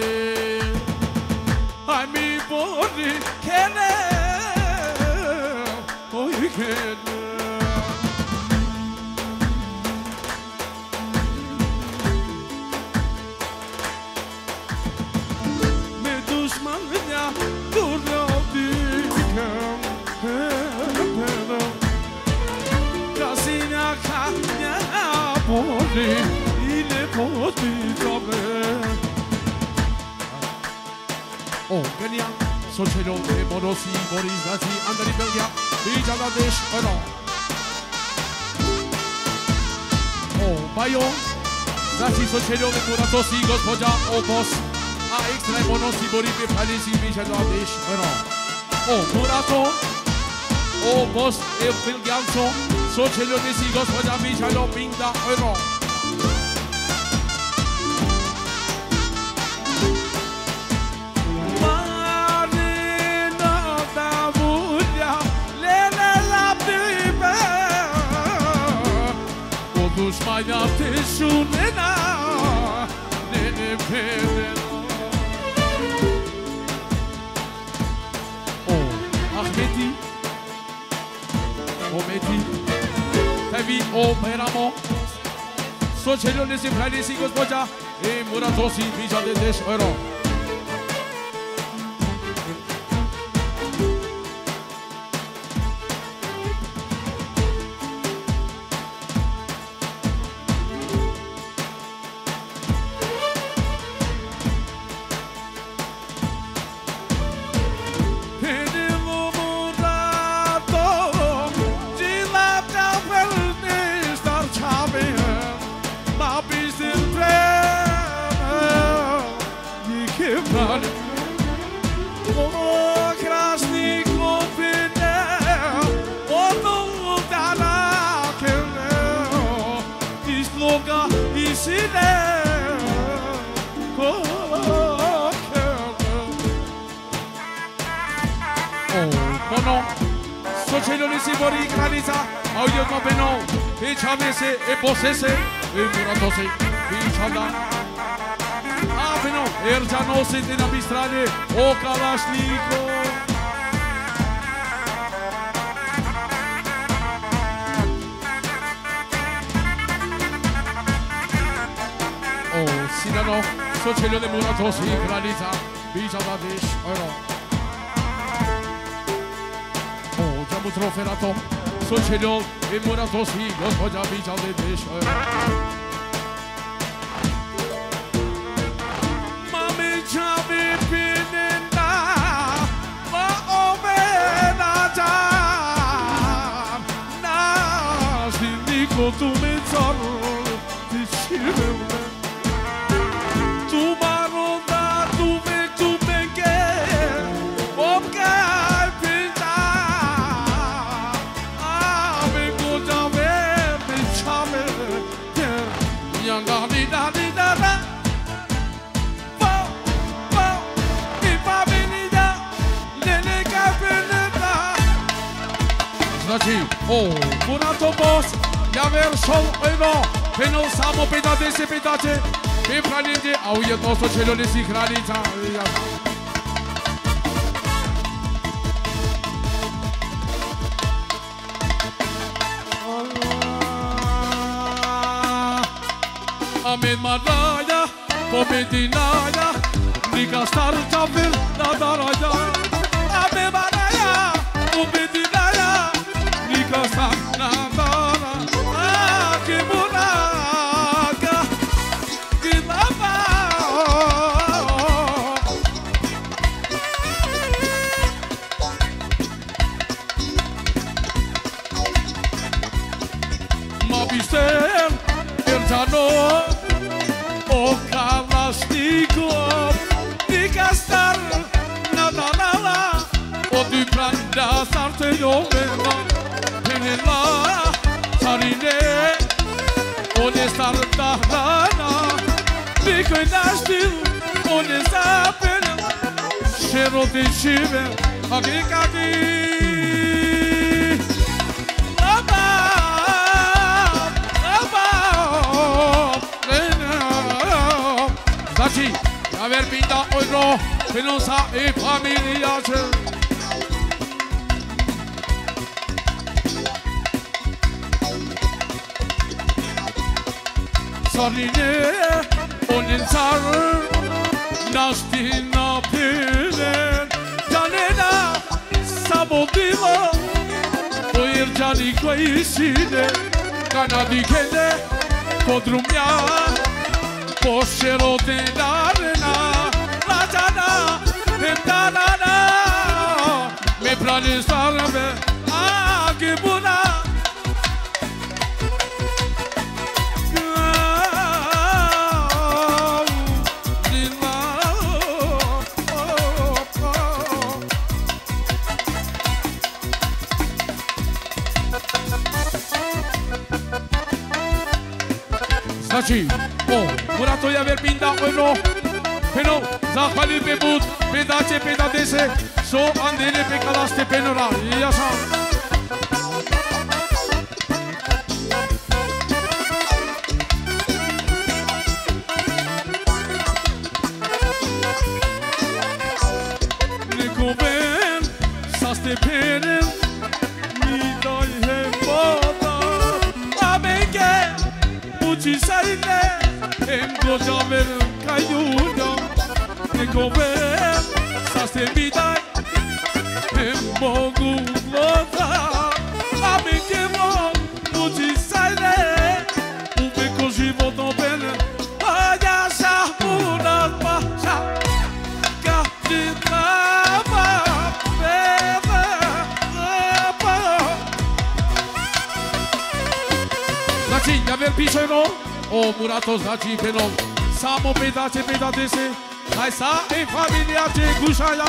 ai mi bori kene oi kene me düşman ya durno dikam Casina cagna poli ile poti dobe Oh, genia Socielo de Morosi Borisati Andari Belgia Bijala Desh Ero Oh, Bayo Znači Socielo de Muratosi Gospodja Opos A extra Monosi Boripe Palisi Bijala Desh Ero Oh, Murato Opos E Belgianzo Socielo de si Gospodja Bijala Pinda Ero Dușmania te șunena, nene pedeno. Oh, Ahmeti, Ometi, Tevi, O, Peramo, Socielo ne simplare si Gospodja, e Muratosi, Bija de Desh Ero. Bono, Socello li si vorrei canalizza, audio no beno, e chavese, e possesse, e muratose, e chavda. Ah beno, erjano se te na bistrade, o Kalashnikov. Oh, Sinano, Socello de muratosi, canalizza, e chavda dish, euro. Troferato, Socello e Muratosi, Gospodia Bicia de Pesce. Mami Chavi Pinina, Ma Omena Jam, Na Sindico tu Mezzaro, ti scrive. Tu Maronda, tu me, tu me che, Omka. Oh, Murato boss, ja verso eno, peno samo pedate se pedate, pe pralinde, au je to Socello le si kraljica. Amen Maraya, Pomedinaya, Nika star chapel, Nadaraya. Amen Maraya, Pomedinaya, Nika star Nadara. Ah, que buraca, que lava. Ma bisel, Erjano. O Kalashnikov, Nika star Nadara. O du pranda sarte jovena, Penela, Sarine, O ne star Dahlana, Nika nastil, O ne zapena, Shero de Shive, Agikaki. Znači, ja ver pinta ojno, penosa e familiace. Sarine, onin sar, nastina pilen, canena, sabodima, oir cani quaisine, canadicene, codrumia. Poșero de darena, la jana, de darana, me prane sarbe, a que buna. Znači, o, Murato ja ver pinda ojno, peno, zahvali pe bud, pe dace, pe dadese, so andele pe calaste penora, ia sa. Ne coven, sa ste penen, mi doi he boda, amenge, puci saile. Em gojaver kayuda, ne cover, sa ste vidai, em bogu loda, ame que mo, muci saile, uve ko životom bene, aja sa una pasha, kapti lava, bebe, lava. Znači, ja ver pišeno. O Murato znači peno, samo pedace, pedadese, hai sa e familia te gușaia.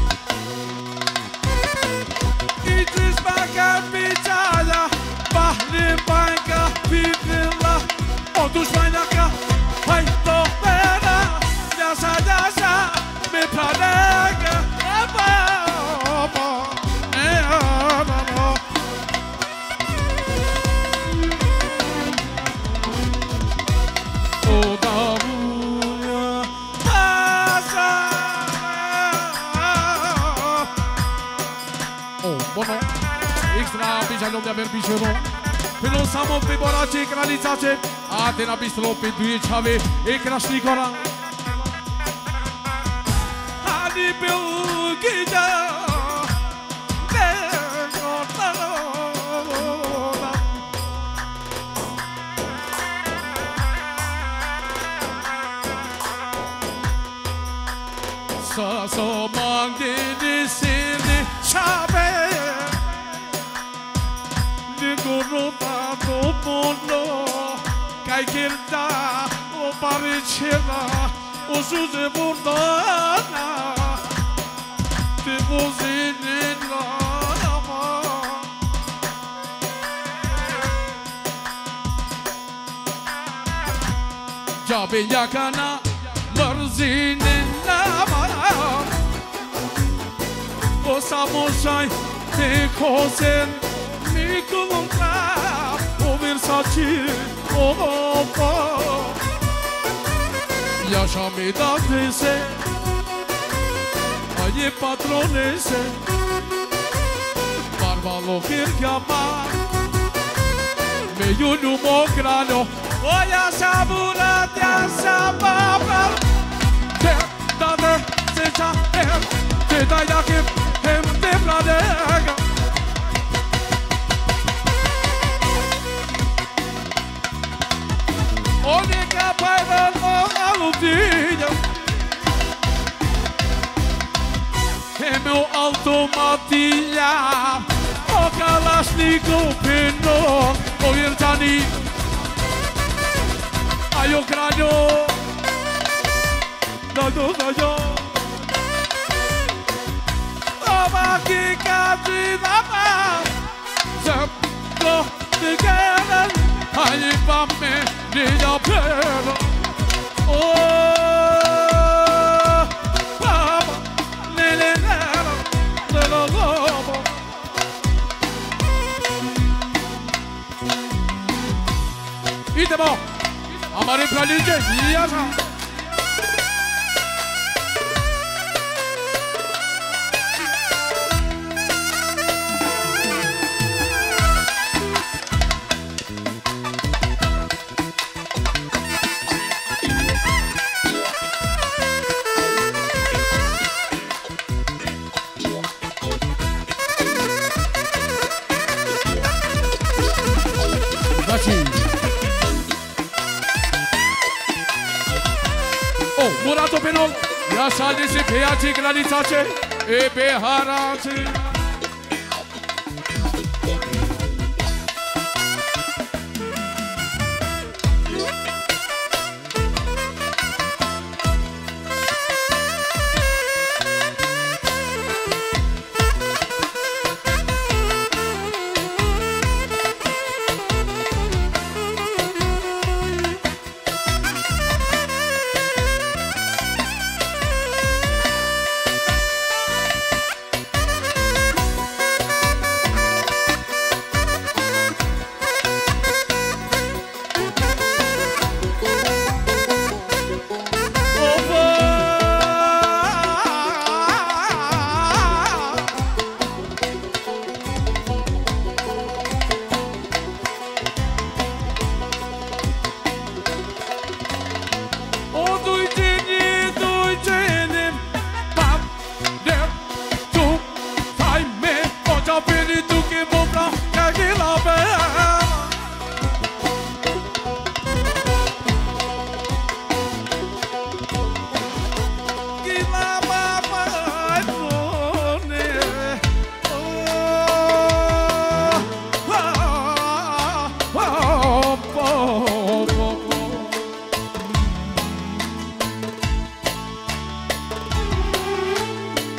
Idris Baga Bicaia, Bahri Hare banca pipila o dușmanaca hai to pera Deasa deasa me pranega Aba aba e aba O da buia asa O bono extra pijalom de aver pichero Pelo samo pe borace kralicace Atena bistro pe duie chave e krasnikora Ani pe ugida Sa so mangde de sirde chave Gorota do mono Cai gerda o parecera O suze bordana Te vozine lama Jabe yakana Mărzine lama O samoshai te kosen Nicolonca, o Versace, o Opa E așa mi-ai dat vese Aie patronese Barbalo Kirkama Meio no crânio Olha essa burata, essa baba Te da de, se já é Te da ya que hem te pradega Onica pai da aludinha É meu automatilha O Kalashnikov pino O Irtani Ai o crânio Da do da yo Toma que cadina ma Zap do de gelen Ai pa me Nida pera Oh Papa Nele nera Nela lobo Idemo Amare pralince Iasa Oh, Murato Penol, ja šaldi si pijači granicače i beharači.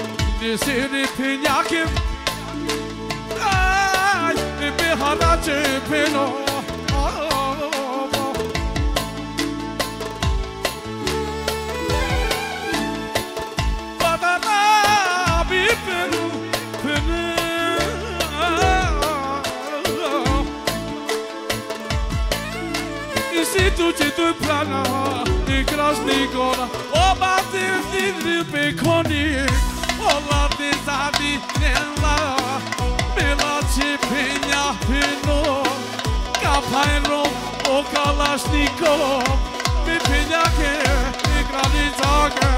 Seni pinyakim Ay, bir haraçı pelo Badana bi pelo pelo E se tu te tu plana E krasnikona O bate vidri pe konik Ola te zabi nella Bela ce penja peno Kapajro o kalashnikov Mi penjake i granicake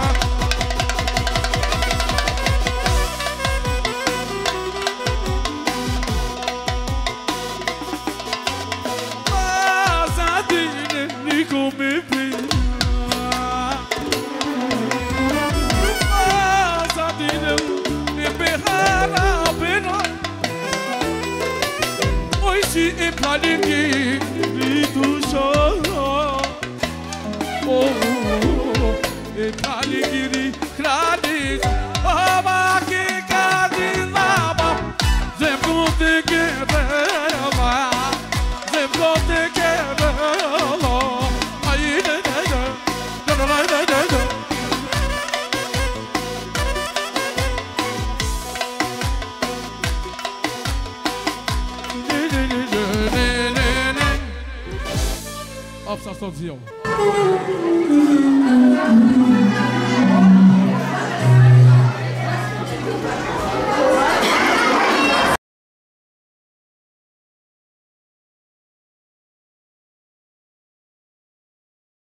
Zadine niko mi penja Zadine mi behara peno Si e planiki di tu so Oh e planiki di krani Ama ki kadi laba Zemko te kereva Zemko te kereva Ayine de de De de de de de Absatz